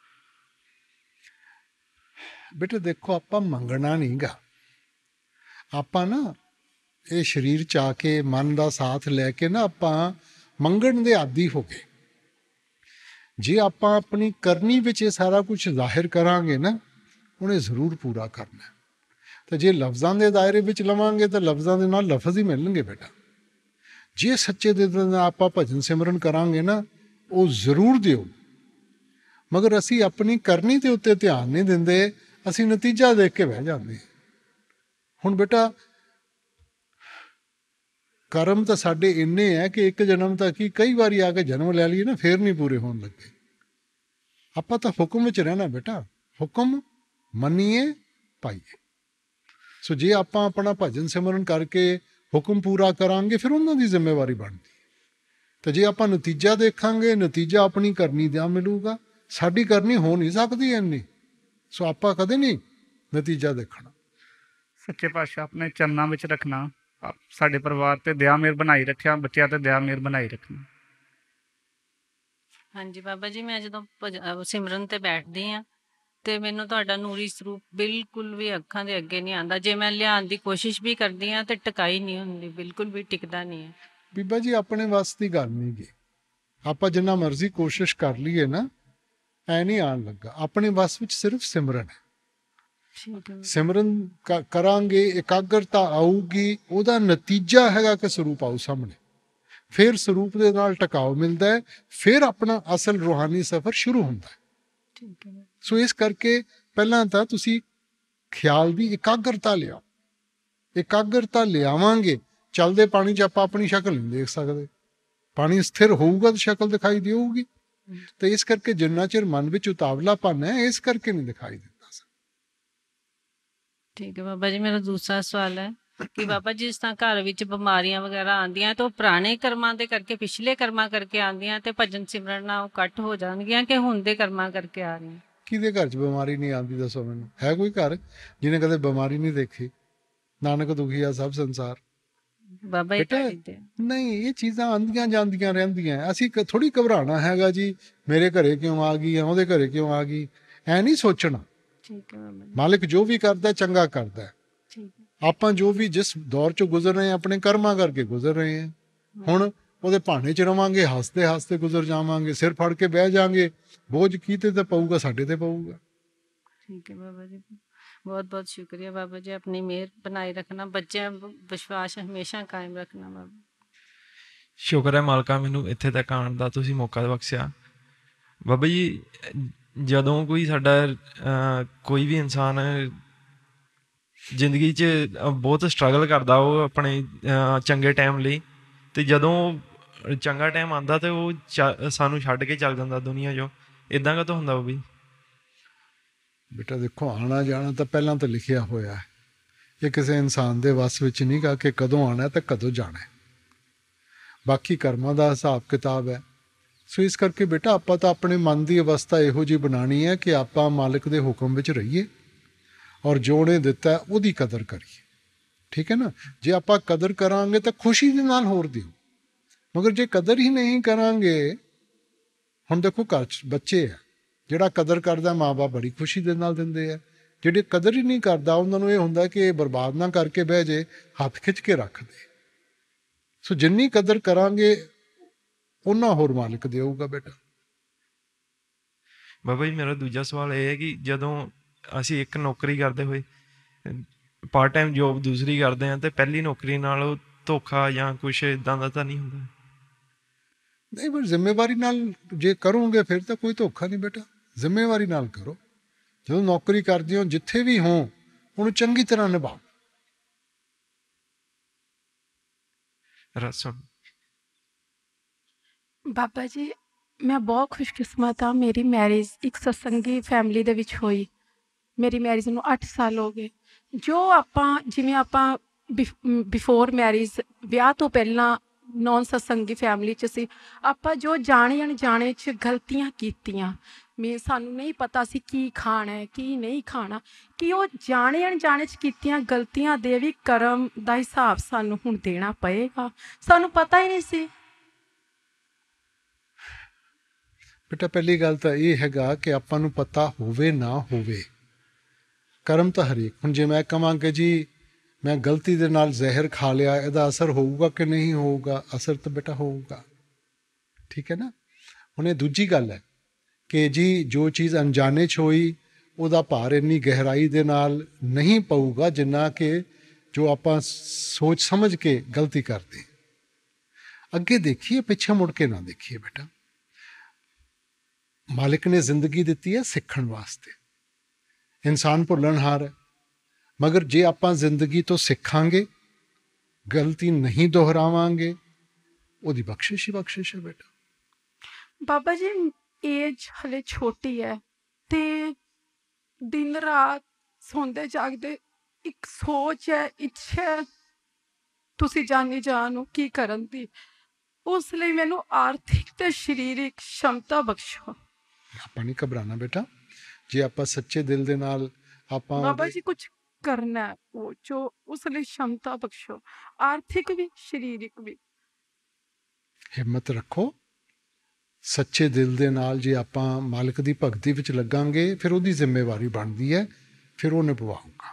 ਬੇਟਾ ਦੇਖੋ, ਆਪਾਂ ਮੰਗਣਾ ਨਹੀਂ ਗਾ। ਆਪਾਂ ਨਾ ਇਹ ਸਰੀਰ 'ਚ ਆ ਕੇ ਮਨ ਦਾ ਸਾਥ ਲੈ ਕੇ ਨਾ ਆਪਾਂ ਮੰਗਣ ਦੇ ਆਦੀ ਹੋ ਗਏ। ਜੇ ਆਪਾਂ ਆਪਣੀ ਕਰਨੀ ਵਿੱਚ ਇਹ ਸਾਰਾ ਕੁਝ ਜ਼ਾਹਿਰ ਕਰਾਂਗੇ ਨਾ, ਉਹਨੇ ਜ਼ਰੂਰ ਪੂਰਾ ਕਰਨਾ। ਤੇ ਜੇ ਲਫ਼ਜ਼ਾਂ ਦੇ ਦਾਇਰੇ ਵਿੱਚ ਲਵਾਂਗੇ ਤਾਂ ਲਫ਼ਜ਼ਾਂ ਦੇ ਨਾਲ ਲਫ਼ਜ਼ ਹੀ ਮਿਲਣਗੇ। ਬੇਟਾ ਜੇ ਸੱਚੇ ਦਿਲ ਨਾਲ ਆਪਾਂ ਭਜਨ ਸਿਮਰਨ ਕਰਾਂਗੇ ਨਾ, ਉਹ ਜ਼ਰੂਰ ਦਿਓ। ਮਗਰ ਅਸੀਂ ਆਪਣੀ ਕਰਨੀ ਦੇ ਉੱਤੇ ਧਿਆਨ ਨਹੀਂ ਦਿੰਦੇ, ਅਸੀਂ ਨਤੀਜਾ ਦੇਖ ਕੇ ਬਹਿ ਜਾਂਦੇ। ਹੁਣ ਬੇਟਾ ਕਰਮ ਤਾਂ ਸਾਡੇ ਇੰਨੇ ਹੈ ਕਿ ਇੱਕ ਜਨਮ ਤੱਕ ਹੀ ਕਈ ਵਾਰੀ ਆ ਕੇ ਜਨਮ ਲੈ ਲਈਏ ਨਾ, ਫੇਰ ਨਹੀਂ ਪੂਰੇ ਹੋਣ ਲੱਗੇ। ਆਪਾਂ ਤਾਂ ਹੁਕਮ ਵਿੱਚ ਰਹਿਣਾ ਬੇਟਾ, ਹੁਕਮ ਮੰਨੀਏ ਪਾਈਏ। ਸੋ ਜੇ ਆਪਾਂ ਆਪਣਾ ਭਜਨ ਸਿਮਰਨ ਕਰਕੇ ਹੁਕਮ ਪੂਰਾ ਕਰਾਂਗੇ ਫਿਰ ਉਹਨਾਂ ਦੀ ਜ਼ਿੰਮੇਵਾਰੀ ਬਣਦੀ। ਤੇ ਜੇ ਆਪਾਂ ਨਤੀਜਾ ਦੇਖਾਂਗੇ, ਨਤੀਜਾ ਆਪਣੀ ਕਰਨੀ ਦਾ ਮਿਲੂਗਾ। ਸਾਡੀ ਕਰਨੀ ਹੋ ਨਹੀਂ ਸਕਦੀ ਇੰਨੀ, ਸੋ ਆਪਾਂ ਕਦੇ ਨਹੀਂ ਨਤੀਜਾ ਦੇਖਣਾ। ਸੱਚੇ ਪਾਤਸ਼ਾਹ ਆਪਣੇ ਚਰਨਾਂ ਵਿੱਚ ਰੱਖਣਾ, ਸਾਡੇ ਪਰਿਵਾਰ ਤੇ ਦਇਆ ਮਿਹਰ ਬਣਾਈ ਰੱਖਿਆ, ਬੱਚਿਆਂ ਤੇ ਦਇਆ ਮਿਹਰ ਬਣਾਈ ਰੱਖਣਾ। ਹਾਂਜੀ ਬਾਬਾ ਜੀ, ਮੈਂ ਜਦੋਂ ਸਿਮਰਨ ਤੇ ਬੈਠਦੀ ਹਾਂ ਤੇ ਮੈਨੂੰ ਤੁਹਾਡਾ ਨੂਰੀ ਸਰੂਪ ਬਿਲਕੁਲ ਵੀ ਅੱਖਾਂ ਦੇ ਅੱਗੇ ਨਹੀਂ ਆਉਂਦਾ। ਜੇ ਮੈਂ ਲਿਆਉਣ ਦੀ ਕੋਸ਼ਿਸ਼ ਵੀ ਕਰਦੀ ਹਾਂ ਤੇ ਟਿਕਾਈ ਨਹੀਂ ਹੁੰਦੀ, ਬਿਲਕੁਲ ਵੀ ਟਿਕਦਾ ਨਹੀਂ ਹੈ। ਬੀਬਾ ਜੀ ਆਪਣੇ ਵੱਸ ਦੀ ਗੱਲ ਨਹੀਂ ਗੀ। ਆਪਾਂ ਜਿੰਨਾ ਮਰਜ਼ੀ ਕੋਸ਼ਿਸ਼ ਕਰ ਲਈਏ ਨਾ, ਐ ਨਹੀਂ ਆਉਣ ਲੱਗਾ। ਆਪਣੇ ਵੱਸ ਵਿੱਚ ਸਿਰਫ ਸਿਮਰਨ ਹੈ। ਸਿਮਰਨ ਕਰਾਂਗੇ, ਇਕਾਗਰਤਾ ਆਊਗੀ, ਉਹਦਾ ਨਤੀਜਾ ਹੈਗਾ ਕਿ ਸਰੂਪ ਆਊ ਸਾਹਮਣੇ। ਫਿਰ ਸਰੂਪ ਦੇ ਨਾਲ ਟਿਕਾਓ ਮਿਲਦਾ ਹੈ, ਫਿਰ ਆਪਣਾ ਅਸਲ ਰੂਹਾਨੀ ਸਫ਼ਰ ਸ਼ੁਰੂ ਹੁੰਦਾ ਹੈ। ਸੋ ਇਸ ਕਰਕੇ ਪਹਿਲਾਂ ਤਾਂ ਤੁਸੀਂ ਖਿਆਲ ਦੀ ਇਕਾਗਰਤਾ ਲਿਆਓ। ਇਕਾਗਰਤਾ ਲਿਆਵਾਂਗੇ, ਚੱਲਦੇ ਪਾਣੀ 'ਚ ਆਪਾਂ ਆਪਣੀ ਸ਼ਕਲ ਨਹੀਂ ਦੇਖ ਸਕਦੇ। ਪਾਣੀ ਸਥਿਰ ਹੋਊਗਾ ਤਾਂ ਸ਼ਕਲ ਦਿਖਾਈ ਦੇਊਗੀ। ਤੇ ਇਸ ਕਰਕੇ ਜਿੰਨਾ ਚਿਰ ਮਨ ਵਿੱਚ ਉਤਾਵਲਾਪਨ ਹੈ, ਇਸ ਕਰਕੇ ਨਹੀਂ ਦਿਖਾਈ ਦਿੰਦਾ। ਠੀਕ ਹੈ ਬਾਬਾ ਜੀ, ਮੇਰਾ ਦੂਸਰਾ ਸਵਾਲ ਹੈ ਕਿ ਬਾਬਾ ਜੀ ਜਿਸ ਤਰ੍ਹਾਂ ਘਰ ਵਿੱਚ ਬਿਮਾਰੀਆਂ ਵਗੈਰਾ ਆਉਂਦੀਆਂ ਤਾਂ ਉਹ ਪੁਰਾਣੇ ਕਰਮਾਂ ਦੇ ਕਰਕੇ, ਪਿਛਲੇ ਕਰਮਾਂ ਕਰਕੇ ਆਉਂਦੀਆਂ, ਤੇ ਭਜਨ ਸਿਮਰਨ ਨਾਲ ਉਹ ਕੱਟ ਹੋ ਜਾਣਗੀਆਂ ਕਿ ਹੁਣ ਦੇ ਕਰਮਾਂ ਕਰਕੇ ਆ ਰਹੀਆਂ? ਕਿਹਦੇ ਘਰ 'ਚ ਬਿਮਾਰੀ ਨਹੀਂ ਆਉਂਦੀ ਦੱਸੋ ਮੈਨੂੰ? ਹੈ ਕੋਈ ਘਰ ਜਿਹਨੇ ਕਦੇ ਬਿਮਾਰੀ ਨਹੀਂ ਦੇਖੀ? ਨਾਨਕ ਦੁਖੀਆ ਸਭ ਸੰਸਾਰ। ਬਾਬਾ ਬੇਟਾ ਨਹੀਂ, ਇਹ ਚੀਜ਼ਾਂ ਆਉਂਦੀਆਂ ਜਾਂਦੀਆਂ ਰਹਿੰਦੀਆਂ। ਅਸੀਂ ਥੋੜ੍ਹੀ ਘਬਰਾਉਣਾ ਹੈਗਾ ਜੀ ਮੇਰੇ ਘਰੇ ਕਿਉਂ ਆ ਗਈ, ਉਹਦੇ ਘਰੇ ਕਿਉਂ ਆ ਗਈ, ਐ ਨਹੀਂ ਸੋਚਣਾ। ਮਾਲਿਕ ਜੋ ਵੀ ਕਰਦਾ ਚੰਗਾ ਕਰਦਾ। ਆਪਾਂ ਜੋ ਵੀ ਜਿਸ ਦੌਰ 'ਚੋਂ ਗੁਜ਼ਰ ਰਹੇ ਹਾਂ ਆਪਣੇ ਕਰਮਾਂ ਕਰਕੇ ਗੁਜ਼ਰ ਰਹੇ ਹਾਂ। ਹੁਣ ਉਹਦੇ ਭਾਣੇ 'ਚ ਰਵਾਂਗੇ, ਹੱਸਦੇ ਹੱਸਦੇ ਗੁਜ਼ਰ ਜਾਵਾਂਗੇ। ਸਿਰ ਫੜ ਕੇ ਬਹਿ ਜਾਵਾਂਗੇ, ਬੋਝ ਕਿਤੇ ਤੇ ਪਊਗਾ, ਸਾਡੇ ਤੇ ਪਊਗਾ। ਠੀਕ ਹੈ ਬਾਬਾ ਜੀ, ਬਹੁਤ ਬਹੁਤ ਸ਼ੁਕਰੀਆ ਬਾਬਾ ਜੀ। ਆਪਣੀ ਮਿਹਰ ਬਣਾਈ ਰੱਖਣਾ, ਬੱਚਿਆਂ ਵਿਸ਼ਵਾਸ ਹਮੇਸ਼ਾ ਕਾਇਮ ਰੱਖਣਾ ਬਾਬਾ। ਸ਼ੁਕਰ ਹੈ ਮਾਲਕਾ ਮੈਨੂੰ ਇੱਥੇ ਤੱਕ ਆਉਣ ਦਾ ਤੁਸੀਂ ਮੌਕਾ ਬਖਸ਼ਿਆ। ਬਾਬਾ ਜੀ ਜਦੋਂ ਕੋਈ ਸਾਡਾ ਕੋਈ ਵੀ ਇਨਸਾਨ ਜ਼ਿੰਦਗੀ 'ਚ ਬਹੁਤ ਸਟਰਗਲ ਕਰਦਾ ਉਹ ਆਪਣੇ ਚੰਗੇ ਟਾਈਮ ਲਈ, ਅਤੇ ਜਦੋਂ ਚੰਗਾ ਟਾਈਮ ਆਉਂਦਾ ਤਾਂ ਉਹ ਚ ਸਾਨੂੰ ਛੱਡ ਕੇ ਚੱਲ ਜਾਂਦਾ ਦੁਨੀਆ 'ਚੋਂ। ਇੱਦਾਂ ਕਾਹਤੋਂ ਹੁੰਦਾ ਬਾਬਾ ਜੀ? ਬੇਟਾ ਦੇਖੋ, ਆਉਣਾ ਜਾਣਾ ਤਾਂ ਪਹਿਲਾਂ ਤਾਂ ਲਿਖਿਆ ਹੋਇਆ ਹੈ। ਇਹ ਕਿਸੇ ਇਨਸਾਨ ਦੇ ਵੱਸ ਵਿੱਚ ਨਹੀਂ ਗਾ ਕਿ ਕਦੋਂ ਆਉਣਾ ਅਤੇ ਕਦੋਂ ਜਾਣਾ। ਬਾਕੀ ਕਰਮਾਂ ਦਾ ਹਿਸਾਬ ਕਿਤਾਬ ਹੈ। ਸੋ ਇਸ ਕਰਕੇ ਬੇਟਾ ਆਪਾਂ ਤਾਂ ਆਪਣੇ ਮਨ ਦੀ ਅਵਸਥਾ ਇਹੋ ਜਿਹੀ ਬਣਾਉਣੀ ਹੈ ਕਿ ਆਪਾਂ ਮਾਲਕ ਦੇ ਹੁਕਮ ਵਿੱਚ ਰਹੀਏ ਔਰ ਜੋ ਉਹਨੇ ਦਿੱਤਾ ਉਹਦੀ ਕਦਰ ਕਰੀਏ। ਠੀਕ ਹੈ ਨਾ? ਜੇ ਆਪਾਂ ਕਦਰ ਕਰਾਂਗੇ ਤਾਂ ਖੁਸ਼ੀ ਦੇ ਨਾਲ ਹੋਰ ਦਿਓ, ਮਗਰ ਜੇ ਕਦਰ ਹੀ ਨਹੀਂ ਕਰਾਂਗੇ, ਹੁਣ ਦੇਖੋ ਘਰ 'ਚ ਬੱਚੇ ਆ, ਜਿਹੜਾ ਕਦਰ ਕਰਦਾ ਮਾਂ ਬਾਪ ਬੜੀ ਖੁਸ਼ੀ ਦੇ ਨਾਲ ਦਿੰਦੇ ਆ। ਜਿਹੜੇ ਕਦਰ ਹੀ ਨਹੀਂ ਕਰਦਾ ਉਹਨਾਂ ਨੂੰ ਇਹ ਹੁੰਦਾ ਕਿ ਇਹ ਬਰਬਾਦ ਨਾ ਕਰਕੇ ਬਹਿ ਜੇ, ਹੱਥ ਖਿੱਚ ਕੇ ਰੱਖ ਦੇ। ਸੋ ਜਿੰਨੀ ਕਦਰ ਕਰਾਂਗੇ ਉਹਨਾਂ ਹੋਰ ਮਾਲਕ ਦੇਊਗਾ ਬੇਟਾ। ਬਾਬਾ ਜੀ ਮੇਰਾ ਦੂਜਾ ਸਵਾਲ ਇਹ ਹੈ ਕਿ ਜਦੋਂ ਅਸੀਂ ਇੱਕ ਨੌਕਰੀ ਕਰਦੇ ਹੋਏ ਪਾਰਟ ਟਾਈਮ ਜੋਬ ਦੂਸਰੀ ਕਰਦੇ ਹਾਂ, ਅਤੇ ਪਹਿਲੀ ਨੌਕਰੀ ਨਾਲ ਉਹ ਧੋਖਾ ਜਾਂ ਕੁਛ ਇੱਦਾਂ ਦਾ ਤਾਂ ਨਹੀਂ ਹੁੰਦਾ? ਨਹੀਂ, ਪਰ ਜ਼ਿੰਮੇਵਾਰੀ ਨਾਲ ਜੇ ਕਰੋਗੇ ਫਿਰ ਤਾਂ ਕੋਈ ਧੋਖਾ ਨਹੀਂ ਬੇਟਾ। ਜ਼ਿੰਮੇਵਾਰੀ ਨਾਲ ਕਰੋ। ਜਦੋਂ ਨੌਕਰੀ ਕਰਦੇ ਹੋ ਜਿੱਥੇ ਵੀ ਹੋ ਉਹਨੂੰ ਚੰਗੀ ਤਰ੍ਹਾਂ ਨਿਭਾਓ। ਰਸਮ ਬਾਬਾ ਜੀ ਮੈਂ ਬਹੁਤ ਖੁਸ਼ਕਿਸਮਤ ਹਾਂ। ਮੇਰੀ ਮੈਰਿਜ ਇੱਕ ਸਤਸੰਗੀ ਫੈਮਿਲੀ ਦੇ ਵਿੱਚ ਹੋਈ। ਮੇਰੀ ਮੈਰਿਜ ਨੂੰ ਅੱਠ ਸਾਲ ਹੋ ਗਏ। ਜੋ ਆਪਾਂ ਜਿਵੇਂ ਆਪਾਂ ਬਿਫੋਰ ਮੈਰਿਜ ਵਿਆਹ ਤੋਂ ਪਹਿਲਾਂ ਨੌਨ ਸਤਸੰਗੀ ਫੈਮਿਲੀ 'ਚ ਸੀ, ਆਪਾਂ ਜੋ ਜਾਣੇ ਅਣਜਾਣੇ 'ਚ ਗਲਤੀਆਂ ਕੀਤੀਆਂ, ਮੀ ਸਾਨੂੰ ਨਹੀਂ ਪਤਾ ਸੀ ਕੀ ਖਾਣਾ ਹੈ ਕੀ ਨਹੀਂ ਖਾਣਾ, ਕਿ ਉਹ ਜਾਣੇ ਅਣਜਾਣੇ 'ਚ ਕੀਤੀਆਂ ਗਲਤੀਆਂ ਦੇ ਵੀ ਕਰਮ ਦਾ ਹਿਸਾਬ ਸਾਨੂੰ ਹੁਣ ਦੇਣਾ ਪਏਗਾ। ਸਾਨੂੰ ਪਤਾ ਹੀ ਨਹੀਂ ਸੀ। ਬੇਟਾ ਪਹਿਲੀ ਗੱਲ ਤਾਂ ਇਹ ਹੈਗਾ ਕਿ ਆਪਾਂ ਨੂੰ ਪਤਾ ਹੋਵੇ ਨਾ ਹੋਵੇ, ਕਰਮ ਤਾਂ ਹਰੇਕ। ਹੁਣ ਜੇ ਮੈਂ ਕਹਾਂਗਾ ਜੀ ਮੈਂ ਗਲਤੀ ਦੇ ਨਾਲ ਜ਼ਹਿਰ ਖਾ ਲਿਆ, ਇਹਦਾ ਅਸਰ ਹੋਊਗਾ ਕਿ ਨਹੀਂ ਹੋਊਗਾ? ਅਸਰ ਤਾਂ ਬੇਟਾ ਹੋਊਗਾ। ਠੀਕ ਹੈ ਨਾ? ਹੁਣ ਇਹ ਦੂਜੀ ਗੱਲ ਹੈ ਕਿ ਜੀ ਜੋ ਚੀਜ਼ ਅਣਜਾਣੇ 'ਚ ਹੋਈ ਉਹਦਾ ਭਾਰ ਇੰਨੀ ਗਹਿਰਾਈ ਦੇ ਨਾਲ ਨਹੀਂ ਪਊਗਾ ਜਿੰਨਾ ਕਿ ਜੋ ਆਪਾਂ ਸੋਚ ਸਮਝ ਕੇ ਗਲਤੀ ਕਰਦੇ। ਅੱਗੇ ਦੇਖੀਏ, ਪਿੱਛੇ ਮੁੜ ਕੇ ਨਾ ਦੇਖੀਏ ਬੇਟਾ। ਮਾਲਿਕ ਨੇ ਜ਼ਿੰਦਗੀ ਦਿੱਤੀ ਹੈ ਸਿੱਖਣ ਵਾਸਤੇ। ਇਨਸਾਨ ਭੁੱਲਣਹਾਰ ਹੈ, ਮਗਰ ਜੇ ਆਪਾਂ ਜ਼ਿੰਦਗੀ ਤੋਂ ਸਿੱਖਾਂਗੇ, ਗਲਤੀ ਨਹੀਂ ਦੁਹਰਾਵਾਂਗੇ, ਉਹਦੀ ਬਖਸ਼ਿਸ਼ ਹੀ ਬਖਸ਼ਿਸ਼ ਹੈ ਬੇਟਾ। ਬਾਬਾ ਜੀ ਏਜ ਹਲੇ ਛੋਟੀ ਹੈ ਤੇ ਦਿਨ ਰਾਤ ਸੌਂਦੇ ਜਾਗਦੇ ਇੱਕ ਸੋਚ ਹੈ, ਇੱਛਾ ਹੈ ਤੁਸੀਂ ਜਾਣੀ ਜਾਣ ਨੂੰ ਕੀ ਕਰਨ ਦੀ। ਉਸ ਲਈ ਮੈਨੂੰ ਆਰਥਿਕ ਤੇ ਸਰੀਰਕ ਸ਼ਮਤਾ ਬਖਸ਼ੋ। ਆਪਾਂ ਨਹੀਂ ਘਬਰਾਣਾ ਬੇਟਾ। ਜੇ ਆਪਾਂ ਸੱਚੇ ਦਿਲ ਦੇ ਨਾਲ ਆਪਾਂ ਬਾਬਾ ਜੀ ਕੁਝ ਕਰਨਾ, ਉਹ ਜੋ ਉਸ ਲਈ ਸ਼ਮਤਾ ਬਖਸ਼ੋ, ਆਰਥਿਕ ਵੀ ਸਰੀਰਕ ਵੀ। ਹਿੰਮਤ ਰੱਖੋ। ਸੱਚੇ ਦਿਲ ਦੇ ਨਾਲ ਜੇ ਆਪਾਂ ਮਾਲਕ ਦੀ ਭਗਤੀ ਵਿੱਚ ਲੱਗਾਂਗੇ, ਫਿਰ ਉਹਦੀ ਜ਼ਿੰਮੇਵਾਰੀ ਬਣਦੀ ਹੈ, ਫਿਰ ਉਹ ਨਿਭਾਊਗਾ।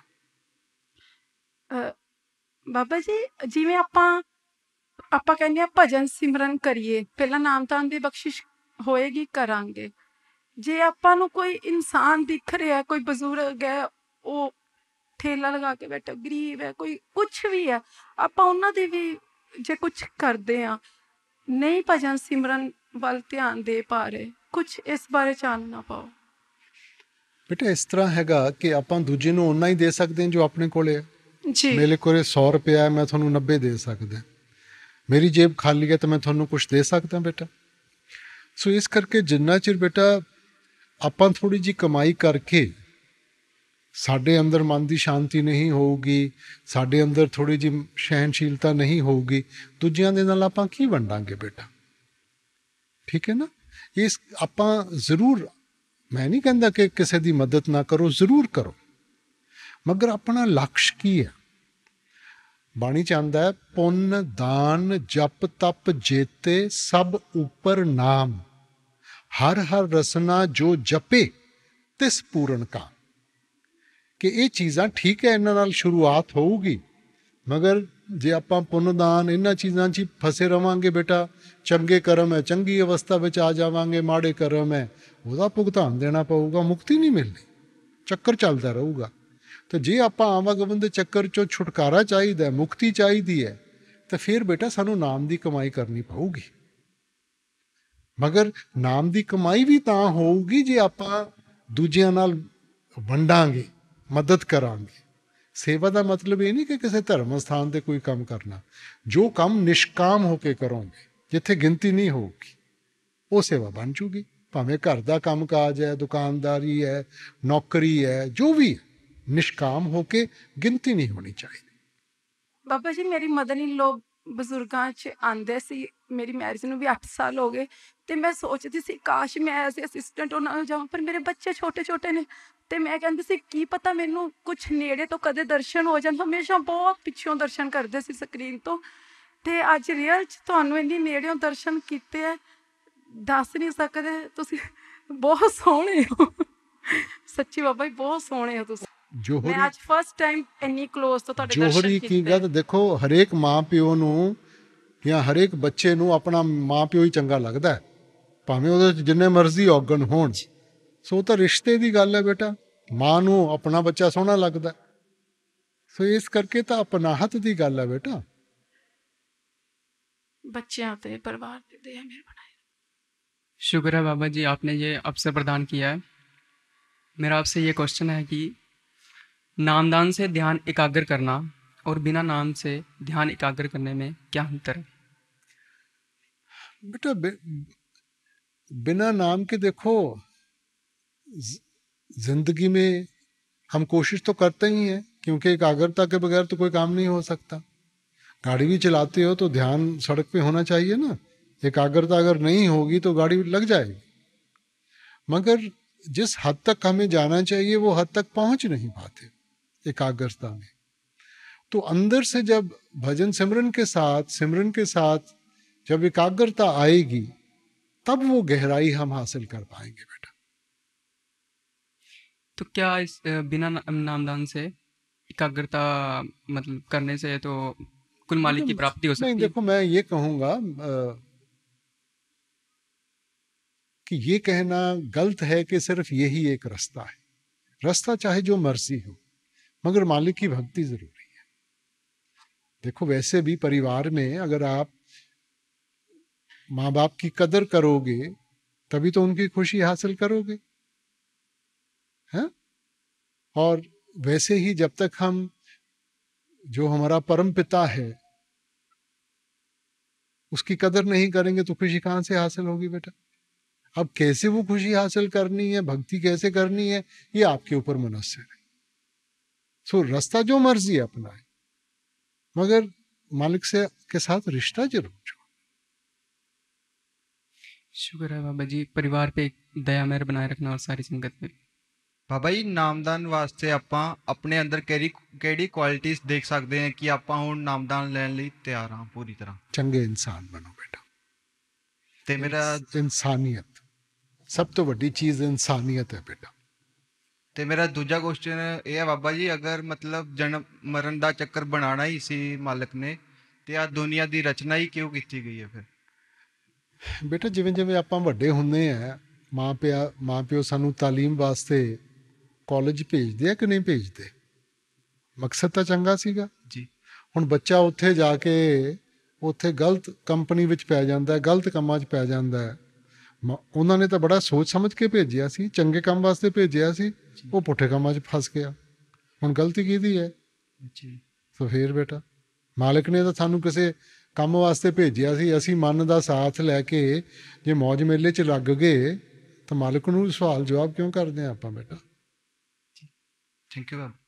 ਬਾਬਾ ਜੀ ਜਿਵੇਂ ਆਪਾਂ ਆਪਾਂ ਕਹਿੰਦੇ ਹਾਂ ਭਜਨ ਸਿਮਰਨ ਕਰੀਏ, ਪਹਿਲਾਂ ਨਾਮਦਾਨ ਦੀ ਬਖਸ਼ਿਸ਼ ਹੋਏਗੀ, ਕਰਾਂਗੇ। ਜੇ ਆਪਾਂ ਨੂੰ ਕੋਈ ਇਨਸਾਨ ਦਿਖ ਰਿਹਾ, ਕੋਈ ਬਜ਼ੁਰਗ ਹੈ, ਉਹ ਠੇਲਾ ਲਗਾ ਕੇ ਬੈਠਾ, ਗਰੀਬ ਹੈ, ਕੋਈ ਕੁਛ ਵੀ ਹੈ, ਆਪਾਂ ਉਹਨਾਂ ਦੀ ਵੀ ਜੇ ਕੁਛ ਕਰਦੇ ਹਾਂ, ਨਹੀਂ ਭਜਨ ਸਿਮਰਨ ਵੱਲ ਧਿਆਨ ਦੇ ਪਾ ਰਹੇ, ਕੁਛ ਇਸ ਬਾਰੇ ਚਾਨਣਾ ਪਾਓ। ਬੇਟਾ ਇਸ ਤਰ੍ਹਾਂ ਹੈਗਾ ਕਿ ਆਪਾਂ ਦੂਜੇ ਨੂੰ ਓਨਾ ਹੀ ਦੇ ਸਕਦੇ ਹਾਂ ਜੋ ਆਪਣੇ ਕੋਲੇ ਹੈ। ਜੀ ਮੇਰੇ ਕੋਲ ਸੌ ਰੁਪਇਆ ਹੈ, ਮੈਂ ਤੁਹਾਨੂੰ ਨੱਬੇ ਦੇ ਸਕਦਾ। ਮੇਰੀ ਜੇਬ ਖਾਲੀ ਹੈ ਤਾਂ ਮੈਂ ਤੁਹਾਨੂੰ ਕੁਛ ਦੇ ਸਕਦਾ ਬੇਟਾ। ਸੋ ਇਸ ਕਰਕੇ ਜਿੰਨਾ ਚਿਰ ਬੇਟਾ ਆਪਾਂ ਥੋੜ੍ਹੀ ਜਿਹੀ ਕਮਾਈ ਕਰਕੇ ਸਾਡੇ ਅੰਦਰ ਮਨ ਦੀ ਸ਼ਾਂਤੀ ਨਹੀਂ ਹੋਊਗੀ, ਸਾਡੇ ਅੰਦਰ ਥੋੜ੍ਹੀ ਜਿਹੀ ਸਹਿਣਸ਼ੀਲਤਾ ਨਹੀਂ ਹੋਊਗੀ, ਦੂਜਿਆਂ ਦੇ ਨਾਲ ਆਪਾਂ ਕੀ ਵੰਡਾਂਗੇ ਬੇਟਾ? ਠੀਕ ਹੈ ਨਾ? ਇਸ ਆਪਾਂ ਜ਼ਰੂਰ, ਮੈਂ ਨਹੀਂ ਕਹਿੰਦਾ ਕਿ ਕਿਸੇ ਦੀ ਮਦਦ ਨਾ ਕਰੋ, ਜ਼ਰੂਰ ਕਰੋ, ਮਗਰ ਆਪਣਾ ਲਕਸ਼ ਕੀ ਹੈ? ਬਾਣੀ 'ਚ ਆਉਂਦਾ ਹੈ, ਪੁੰਨ ਦਾਨ ਜਪ ਤਪ ਜੇਤੇ ਸਭ ਉੱਪਰ ਨਾਮ, ਹਰ ਹਰ ਰਸਨਾ ਜੋ ਜਪੇ ਤਿਸ ਪੂਰਨ ਕਾਮ। ਕਿ ਇਹ ਚੀਜ਼ਾਂ ਠੀਕ ਹੈ, ਇਹਨਾਂ ਨਾਲ ਸ਼ੁਰੂਆਤ ਹੋਊਗੀ, ਮਗਰ ਜੇ ਆਪਾਂ ਪੁੰਨਦਾਨ ਇਹਨਾਂ ਚੀਜ਼ਾਂ 'ਚ ਹੀ ਫਸੇ ਰਵਾਂਗੇ ਬੇਟਾ, ਚੰਗੇ ਕਰਮ ਹੈ ਚੰਗੀ ਅਵਸਥਾ ਵਿੱਚ ਆ ਜਾਵਾਂਗੇ, ਮਾੜੇ ਕਰਮ ਹੈ ਉਹਦਾ ਭੁਗਤਾਨ ਦੇਣਾ ਪਊਗਾ, ਮੁਕਤੀ ਨਹੀਂ ਮਿਲਣੀ, ਚੱਕਰ ਚੱਲਦਾ ਰਹੂਗਾ। ਤੇ ਜੇ ਆਪਾਂ ਆਵਾਗਮਨ ਦੇ ਚੱਕਰ 'ਚੋਂ ਛੁਟਕਾਰਾ ਚਾਹੀਦਾ, ਮੁਕਤੀ ਚਾਹੀਦੀ ਹੈ, तो फिर बेटा सानू नाम की कमाई करनी पऊगी। मगर नाम की कमाई भी तां होऊगी जे आपां दूजियां नाल वंडांगे, मदद करांगे। सेवा का मतलब ये नहीं कि किसी धर्म स्थान पर कोई काम करना, जो काम निष्काम होके करोगे, जिथे गिनती नहीं होगी, वो सेवा बन जूगी। भावें घर का काम काज है, दुकानदारी है, नौकरी है, जो भी है, निष्काम होके गिनती नहीं होनी चाहिए। बाबा जी मेरी मदर इन लॉ ਬਜ਼ੁਰਗਾਂ 'ਚ ਆਉਂਦੇ ਸੀ, ਮੇਰੀ ਮੈਰਿਜ ਨੂੰ ਵੀ ਅੱਠ ਸਾਲ ਹੋ ਗਏ, ਤੇ ਮੈਂ ਸੋਚਦੀ ਸੀ ਕਾਸ਼ ਮੈਂ ਐਜ਼ ਅਸਿਸਟੈਂਟ ਉਹਨਾਂ ਨੂੰ ਜਾਵਾਂ, ਪਰ ਮੇਰੇ ਬੱਚੇ ਛੋਟੇ ਛੋਟੇ ਨੇ, ਤੇ ਮੈਂ ਕਹਿੰਦੀ ਸੀ ਕੀ ਪਤਾ ਮੈਨੂੰ ਕੁਛ ਨੇੜੇ ਤੋਂ ਕਦੇ ਦਰਸ਼ਨ ਹੋ ਜਾਣ। ਹਮੇਸ਼ਾ ਬਹੁਤ ਪਿੱਛੋਂ ਦਰਸ਼ਨ ਕਰਦੇ ਸੀ ਸਕਰੀਨ ਤੋਂ, ਤੇ ਅੱਜ ਰੀਅਲ 'ਚ ਤੁਹਾਨੂੰ ਇੰਨੀ ਨੇੜਿਓਂ ਦਰਸ਼ਨ ਕੀਤੇ ਹੈ, ਦੱਸ ਨਹੀਂ ਸਕਦੇ। ਤੁਸੀਂ ਬਹੁਤ ਸੋਹਣੇ ਹੋ, ਸੱਚੀ ਬਾਬਾ ਜੀ ਬਹੁਤ ਸੋਹਣੇ ਹੋ ਤੁਸੀਂ। जोहरी मैं आज फर्स्ट टाइम इन्नी क्लोज तो ਤੁਹਾਡੇ जोहरी दर्शन की गल देखो, हरेक माँ प्यो नूं या हरेक बच्चे नूं अपना माँ प्यो ही चंगा लगता है, भावें ਉਹਦੇ जिन्ने मर्जी औगण होण। सो तो रिश्ते की गल है बेटा, माँ नूं अपना बच्चा सोहना लगता, सो इस करके तो अपनाहत की गल है बेटा। बच्चियां ते परिवार दे दया मेरे बनाए। शुक्र है बाबा जी आपने ये अवसर प्रदान किया है। मेरा आपसे ये क्वेश्चन है कि नामदान से ध्यान एकाग्र करना और बिना नाम से ध्यान एकाग्र करने में क्या अंतर है? बेटा बि, बिना नाम के देखो, जिंदगी में हम कोशिश तो करते ही हैं, क्योंकि एकाग्रता के बगैर तो कोई काम नहीं हो सकता। गाड़ी भी चलाते हो तो ध्यान सड़क पे होना चाहिए ना, एकाग्रता अगर नहीं होगी तो गाड़ी लग जाएगी। मगर जिस हद तक हमें जाना चाहिए वो हद तक पहुंच नहीं पाते एकाग्रता में। तो अंदर से जब भजन सिमरन के साथ सिमरन के साथ जब एकाग्रता आएगी, तब वो गहराई हम हासिल कर पाएंगे बेटा। तो क्या इस बिना नामदान से एकाग्रता मतलब करने से तो कुल मालिक की प्राप्ति हो सकती है? नहीं, देखो मैं ये कहूँगा कि ये कहना गलत है कि सिर्फ यही एक रास्ता है। रास्ता चाहे जो मर्जी हो, मगर मालिक की भक्ति जरूरी है। देखो वैसे भी परिवार में अगर आप माँ बाप की कदर करोगे तभी तो उनकी खुशी हासिल करोगे, हैं? और वैसे ही जब तक हम जो हमारा परम पिता है उसकी कदर नहीं करेंगे तो खुशी कहाँ से हासिल होगी बेटा। अब कैसे वो खुशी हासिल करनी है, भक्ति कैसे करनी है, ये आपके ऊपर मुनस्सिर है। सो रास्ता जो मर्जी अपना है, मगर मालिक से के साथ रिश्ता जरूर जो। शुक्र है बाबा जी, परिवार पे दया मेहर बनाए रखना और सारी संगत में। बाबा जी नामदान वास्ते आपां अपने अंदर केड़ी केड़ी क्वालिटीज देख सकते हैं कि आपां हुण नामदान लैण लई तैयार हां पूरी तरह? चंगे इंसान बनो बेटा। ते मेरा इंसानियत सब तो बड़ी चीज इंसानियत है बेटा। ते मेरा दूजा क्वेश्चन ये है बाबा जी, अगर मतलब जन्म मरण का चक्कर बनाना ही सी मालिक ने, ते आ दुनिया की रचना ही क्यों की गई है फिर? बेटा जिवें जिवें आपां वड्डे हुंदे हैं, माँ पिया माँ प्यो सानू तालीम वास्ते कॉलेज भेजते हैं कि नहीं भेजते? मकसद तो चंगा सीगा जी। हुण बच्चा उत्थे जाके उत्थे गलत कंपनी विच पै जांदा है, गलत कामां च पै जांदा है। उन्होंने तो बड़ा सोच समझ के भेजिया सी, चंगे काम वास्ते भेजिया सी, वो पुठे कामां च फस गया। हुण गलती किहदी है? तो फिर बेटा मालिक ने तो सानू किसी काम वास्ते भेजिया सी, असी मन का साथ लैके जे मौज मेले च लग गए तो मालिक नूं सवाल जवाब क्यों करते हैं आपां बेटा। थैंक यू बाबा।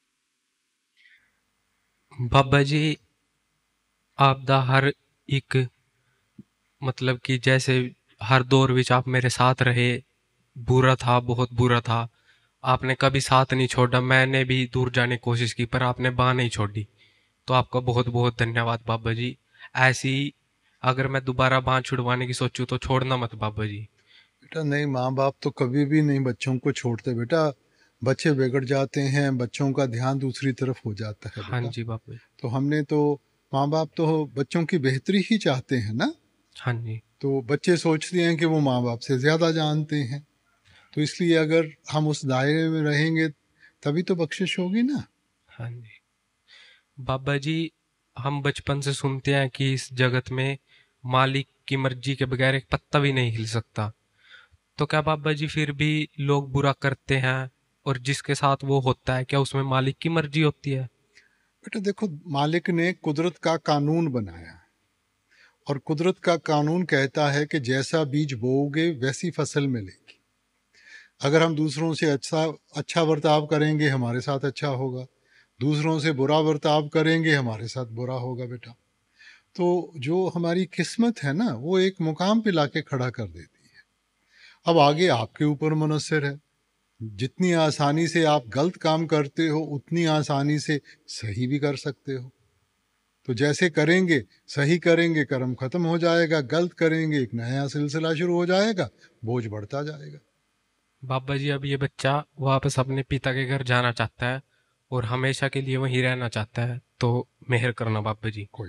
बाबा जी आपदा हर एक मतलब कि जैसे हर दौर विच आप मेरे साथ रहे, बुरा था बहुत बुरा था, आपने कभी साथ नहीं छोड़ा, मैंने भी दूर जाने की कोशिश की पर आपने बाह नहीं छोड़ी, तो आपका बहुत बहुत धन्यवाद बाबा जी। ऐसी अगर मैं दोबारा बाह छुड़वाने की सोचूं तो छोड़ना मत बाबा जी। बेटा नहीं, माँ बाप तो कभी भी नहीं बच्चों को छोड़ते बेटा। बच्चे बिगड़ जाते हैं, बच्चों का ध्यान दूसरी तरफ हो जाता है बेटा। हाँ जी बाबा जी। तो हमने तो माँ बाप तो बच्चों की बेहतरी ही चाहते हैं ना। हाँ जी। तो बच्चे सोचते हैं कि वो माँ बाप से ज़्यादा जानते हैं, तो इसलिए अगर हम उस दायरे में रहेंगे तभी तो बख्शिश होगी ना। हाँ जी बाबा जी, हम बचपन से सुनते हैं कि इस जगत में मालिक की मर्जी के बगैर एक पत्ता भी नहीं हिल सकता, तो क्या बाबा जी फिर भी लोग बुरा करते हैं और जिसके साथ वो होता है क्या उसमें मालिक की मर्जी होती है? बेटा देखो, मालिक ने कुदरत का कानून बनाया और कुदरत का कानून कहता है कि जैसा बीज बोओगे वैसी फसल मिलेगी। अगर हम दूसरों से अच्छा अच्छा बर्ताव करेंगे हमारे साथ अच्छा होगा, दूसरों से बुरा बर्ताव करेंगे हमारे साथ बुरा होगा बेटा। तो जो हमारी किस्मत है ना, वो एक मुकाम पे लाके खड़ा कर देती है। अब आगे आपके ऊपर मुनस्सिर है, जितनी आसानी से आप गलत काम करते हो उतनी आसानी से सही भी कर सकते हो। तो जैसे करेंगे, सही करेंगे, कर्म खत्म हो जाएगा, गलत करेंगे एक नया सिलसिला शुरू हो जाएगा, बोझ बढ़ता जाएगा। बाबा जी अब ये बच्चा वापस अपने पिता के घर जाना चाहता है और हमेशा के लिए वहीं रहना चाहता है, तो मेहर करना बाबा जी। कोई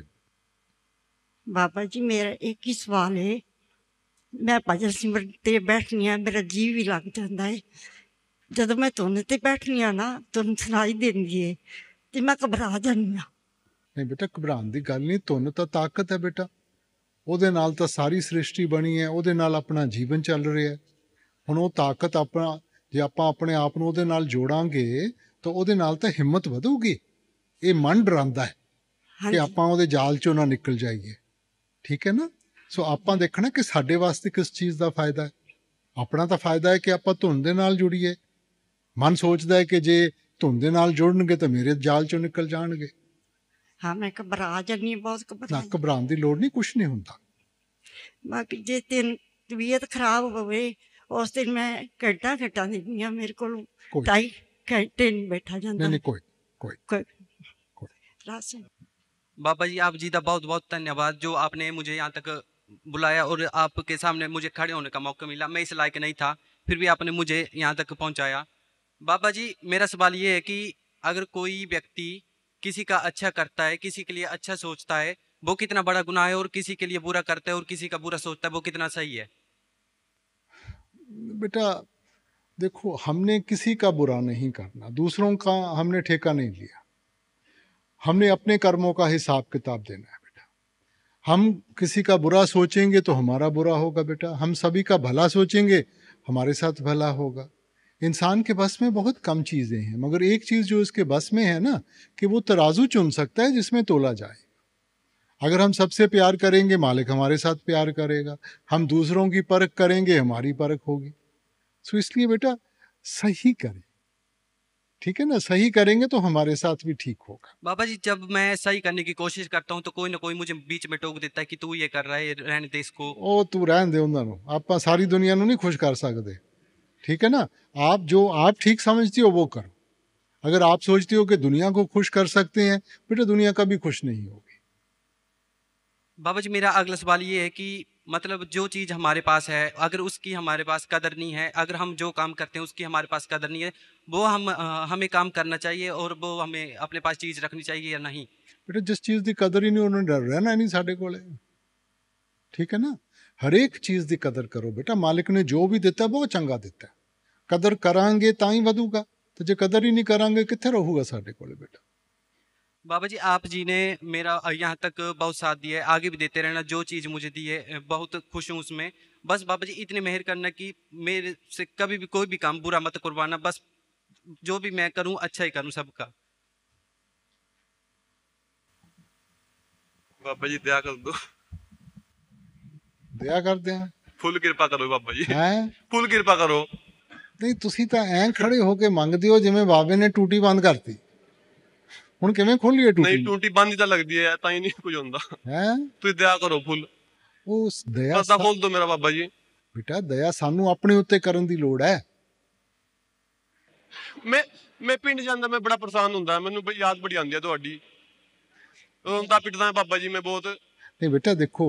बाबा जी मेरा एक ही सवाल है, मैं भजन सिमरन ते बैठनी हाँ, मेरा जी भी लग जाता है। जब मैं धुन ते बैठनी हाँ ना, धुन सुनाई देंदी है तो मैं घबरा जानी हाँ। नहीं बेटा, घबराने की गल नहीं, धुन तो ताकत है बेटा, ਉਹਦੇ ਨਾਲ ਤਾਂ ਸਾਰੀ ਸ੍ਰਿਸ਼ਟੀ ਬਣੀ ਹੈ, ਉਹਦੇ ਨਾਲ ਆਪਣਾ ਜੀਵਨ ਚੱਲ ਰਿਹਾ ਹੈ। ਹੁਣ ਉਹ ਤਾਕਤ ਆਪਣਾ ਜੇ ਆਪਾਂ ਆਪਣੇ ਆਪ ਨੂੰ ਉਹਦੇ ਨਾਲ ਜੋੜਾਂਗੇ ਤਾਂ ਉਹਦੇ ਨਾਲ ਤਾਂ ਹਿੰਮਤ ਵਧੂਗੀ। ਇਹ ਮਨ ਡਰਾਉਂਦਾ ਹੈ ਕਿ ਆਪਾਂ ਉਹਦੇ ਜਾਲ ਚੋਂ ਨਾ ਨਿਕਲ ਜਾਈਏ, ਠੀਕ ਹੈ ਨਾ। ਸੋ ਆਪਾਂ ਦੇਖਣਾ ਕਿ ਸਾਡੇ ਵਾਸਤੇ ਕਿਸ ਚੀਜ਼ ਦਾ ਫਾਇਦਾ ਹੈ। ਆਪਣਾ ਤਾਂ ਫਾਇਦਾ ਹੈ ਕਿ ਆਪਾਂ ਧੁਨ ਦੇ ਨਾਲ ਜੁੜੀਏ। ਮਨ ਸੋਚਦਾ ਹੈ ਕਿ ਜੇ ਧੁਨ ਦੇ ਨਾਲ ਜੁੜਨਗੇ ਤਾਂ ਮੇਰੇ ਜਾਲ ਚੋਂ ਨਿਕਲ ਜਾਣਗੇ। हाँ मैं घबरा जानी बहुत घबरा। ਨਾ ਘਬਰਾਉਣ ਦੀ ਲੋੜ ਨਹੀਂ, ਕੁਛ ਨਹੀਂ ਹੁੰਦਾ। बाकी जे दिन तबीयत खराब होवे उस दिन मैं घंटा घंटा देनी हाँ, मेरे को ढाई घंटे नहीं बैठा जाता। नहीं नहीं कोई कोई कोई, कोई। बाबा जी आप जी का बहुत बहुत धन्यवाद जो आपने मुझे यहाँ तक बुलाया और आपके सामने मुझे खड़े होने का मौका मिला। मैं इस लायक नहीं था, फिर भी आपने मुझे यहाँ तक पहुँचाया। बाबा जी मेरा सवाल ये है कि अगर कोई व्यक्ति किसी का अच्छा करता है, किसी के लिए अच्छा सोचता है, वो कितना बड़ा गुनाह है, और किसी के लिए बुरा करता है और किसी का बुरा सोचता है, वो कितना सही है? बेटा देखो, हमने किसी का बुरा नहीं करना, दूसरों का हमने ठेका नहीं लिया, हमने अपने कर्मों का हिसाब किताब देना है बेटा। हम किसी का बुरा सोचेंगे तो हमारा बुरा होगा बेटा, हम सभी का भला सोचेंगे हमारे साथ भला होगा। इंसान के बस में बहुत कम चीज़ें हैं, मगर एक चीज़ जो इसके बस में है ना कि वो तराजू चुन सकता है जिसमें तोला जाए। अगर हम सबसे प्यार करेंगे मालिक हमारे साथ प्यार करेगा, हम दूसरों की परख करेंगे हमारी परख होगी। सो इसलिए बेटा सही करें, ठीक है ना, सही करेंगे तो हमारे साथ भी ठीक होगा। बाबा जी जब मैं सही करने की कोशिश करता हूँ तो कोई ना कोई मुझे बीच में टोक देता है कि तू ये कर रहा है, रहने दे इसको। ओ तू रहने दे उन्होंने, आप सारी दुनिया को नहीं खुश कर सकते, ठीक है ना। आप जो आप ठीक समझती हो वो करो। अगर आप सोचती हो कि दुनिया को खुश कर सकते हैं, बेटा दुनिया कभी खुश नहीं होगी। बाबा जी मेरा अगला सवाल ये है कि मतलब जो चीज़ हमारे पास है अगर उसकी हमारे पास कदर नहीं है, अगर हम जो काम करते हैं उसकी हमारे पास कदर नहीं है, वो हम हमें काम करना चाहिए और वो हमें अपने पास चीज़ रखनी चाहिए या नहीं? बेटा जिस चीज़ की कदर ही नहीं उन्होंने डर रहना नहीं साढ़े कोले, ठीक है ना। हर एक चीज़ की कदर करो बेटा, मालिक ने जो भी दिता बहुत चंगा दिता है, कदर करांगे ਤਾਂ ਹੀ ਵਧੂਗਾ, तो जे कदर ही नहीं करांगे कित्थे रहूगा साढ़े कोले बेटा। बाबा जी आप जी ने मेरा यहाँ तक बहुत साथ दिया है, आगे भी देते रहना, जो चीज़ मुझे दी है बहुत खुश हूँ उसमें। बस बाबा जी इतनी मेहर करना कि मेरे से कभी भी कोई भी काम बुरा मत करवाना, बस जो भी मैं करूँ अच्छा ही करूँ सबका। बाबा जी दया कर दो, दया करते हैं, फुल कृपा करो बाबा जी, हैं फुल कृपा करो। नहीं ਤੁਸੀਂ ਤਾਂ ਐਂ ਖੜੇ ਹੋ ਕੇ ਮੰਗਦੇ ਹੋ ਜਿਵੇਂ ਬਾਬੇ ਨੇ ਟੂਟੀ ਬੰਦ ਕਰਤੀ। ਹੁਣ ਕਿਵੇਂ ਖੋਲੀਏ ਟੂਟੀ? ਨਹੀਂ ਟੂਟੀ ਬੰਦ ਹੀ ਤਾਂ ਲੱਗਦੀ ਹੈ, ਤਾਂ ਹੀ ਨਹੀਂ ਕੁਝ ਹੁੰਦਾ ਹੈ। ਤੁਸੀਂ ਦਇਆ ਕਰੋ ਫੁੱਲ, ਉਸ ਦਇਆ ਪਤਾ ਖੋਲ ਦੋ ਮੇਰਾ ਬਾਬਾ ਜੀ। ਬੇਟਾ ਦਇਆ ਸਾਨੂੰ ਆਪਣੇ ਉੱਤੇ ਕਰਨ ਦੀ ਲੋੜ ਹੈ। ਮੈਂ ਮੈਂ ਪਿੰਡ ਜਾਂਦਾ ਮੈਂ ਬੜਾ ਪਰੇਸ਼ਾਨ ਹੁੰਦਾ, ਮੈਨੂੰ ਯਾਦ ਬੜੀ ਆਉਂਦੀ ਹੈ ਤੁਹਾਡੀ, ਰੋਂਦਾ ਪਿੱਟਦਾ ਬਾਬਾ ਜੀ ਮੈਂ ਬਹੁਤ। ਨਹੀਂ ਬੇਟਾ ਦੇਖੋ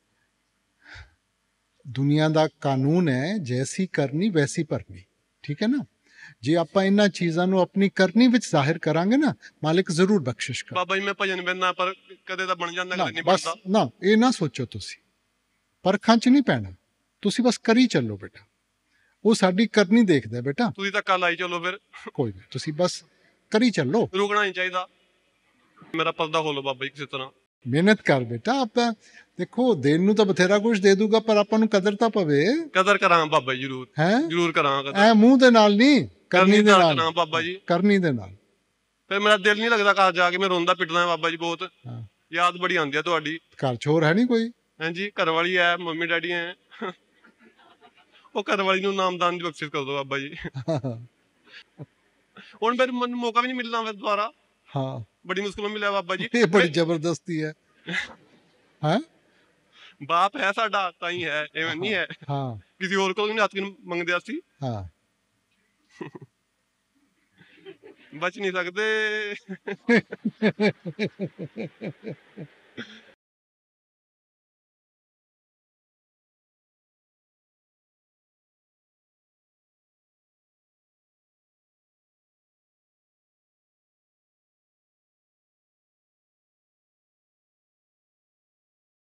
ਦੁਨੀਆ ਦਾ ਕਾਨੂੰਨ ਹੈ ਜੈਸੀ ਕਰਨੀ ਵੈਸੀ ਭਰਨੀ, ਠੀਕ ਹੈ ਨਾ। ਜੇ ਆਪਾਂ ਇਹਨਾਂ ਚੀਜ਼ਾਂ ਨੂੰ ਆਪਣੀ ਕਰਨੀ ਵਿੱਚ ਜ਼ਾਹਿਰ ਕਰਾਂਗੇ ਨਾ ਮਾਲਿਕ ਜ਼ਰੂਰ ਬਖਸ਼ਿਸ਼ ਕਰ। ਬਾਬਾ ਜੀ ਮੈਂ ਭਜਨ ਬੰਦਾ ਪਰ ਕਦੇ ਤਾਂ ਬਣ ਜਾਂਦਾ ਕਦੇ ਨਹੀਂ ਬਣਦਾ। ਨਾ ਇਹ ਨਾ ਸੋਚੋ ਤੁਸੀਂ, ਪਰਖਾਂ 'ਚ ਨਹੀਂ ਪੈਣਾ, ਤੁਸੀਂ ਬਸ ਕਰੀ ਚੱਲੋ ਬੇਟਾ, ਉਹ ਸਾਡੀ ਕਰਨੀ ਦੇਖਦਾ ਬੇਟਾ। ਤੁਸੀਂ ਤਾਂ ਕੱਲ ਆਈ ਚਲੋ ਫਿਰ, ਕੋਈ ਨਹੀਂ ਤੁਸੀਂ ਬਸ ਕਰੀ ਚੱਲੋ, ਰੁਕਣਾ ਨਹੀਂ ਚਾਹੀਦਾ। ਮੇਰਾ ਪਰਦਾ ਖੋਲੋ ਬਾਬਾ ਜੀ ਕਿਸੇ ਤਰ੍ਹਾਂ। ਮਿਹਨਤ ਕਰ ਬੇਟਾ। ਆਪਾਂ ਦੇਖੋ ਦੇਣ ਨੂੰ ਤਾਂ ਬਥੇਰਾ ਕੁਝ ਦੇ ਦੂਗਾ, ਪਰ ਆਪਾਂ ਨੂੰ ਕਦਰ ਤਾਂ ਪਵੇ। ਕਦਰ ਕਰਾਂ ਬਾਬਾ ਜੀ, ਜ਼ਰੂਰ ਹੈ ਜ਼ਰੂਰ ਕਰਾਂ ਕਦਰ। ਐ ਮੂੰਹ ਦੇ ਨਾਲ ਨਹੀਂ, ਕਰਨੀ ਦੇ ਨਾਲ ਕਰਾਂ ਬਾਬਾ ਜੀ, ਕਰਨੀ ਦੇ ਨਾਲ। ਫਿਰ ਮੇਰਾ ਦਿਲ ਨਹੀਂ ਲੱਗਦਾ ਘਰ ਜਾ ਕੇ, ਮੈਂ ਰੋਂਦਾ ਪਿੱਟਦਾ ਬਾਬਾ ਜੀ ਬਹੁਤ। ਯਾਦ ਬੜੀ ਆਉਂਦੀ ਆ ਤੁਹਾਡੀ। ਘਰ ਚੋਰ ਹੈ ਨਹੀਂ ਕੋਈ? ਹਾਂਜੀ ਘਰ ਵਾਲੀ ਹੈ, ਮੰਮੀ ਡੈਡੀ ਹੈ। ਉਹ ਘਰ ਵਾਲੀ ਨੂੰ ਨਾਮਦਾਨ ਦੀ ਬਖਸ਼ਿਸ਼ ਕਰ ਦੋ ਬਾਬਾ ਜੀ। ਹੁਣ ਫਿਰ ਮੈਨੂੰ ਮੌਕਾ ਵੀ ਨਹੀਂ ਮਿਲਣਾ ਫਿਰ ਦੁਬਾਰਾ। ਹਾਂ ਬੜੀ ਮੁਸ਼ਕਿਲੋਂ ਮਿਲਿਆ ਬਾਬਾ ਜੀ। ਇਹ ਬੜੀ ਜ਼ਬਰਦਸਤੀ ਹੈ। ਹੈ ਬਾਪ ਹੈ ਸਾਡਾ ਤਾਂ ਹੀ ਹੈ, ਐਵੇਂ ਨਹੀਂ ਹੈ। ਹਾਂ ਕਿਸੇ ਹੋਰ ਕੋਲ ਨਹੀਂ ਹੱਥ ਮੰਗਦੇ ਅਸੀਂ। ਹਾਂ ਬਚ ਨਹੀਂ ਸਕਦੇ।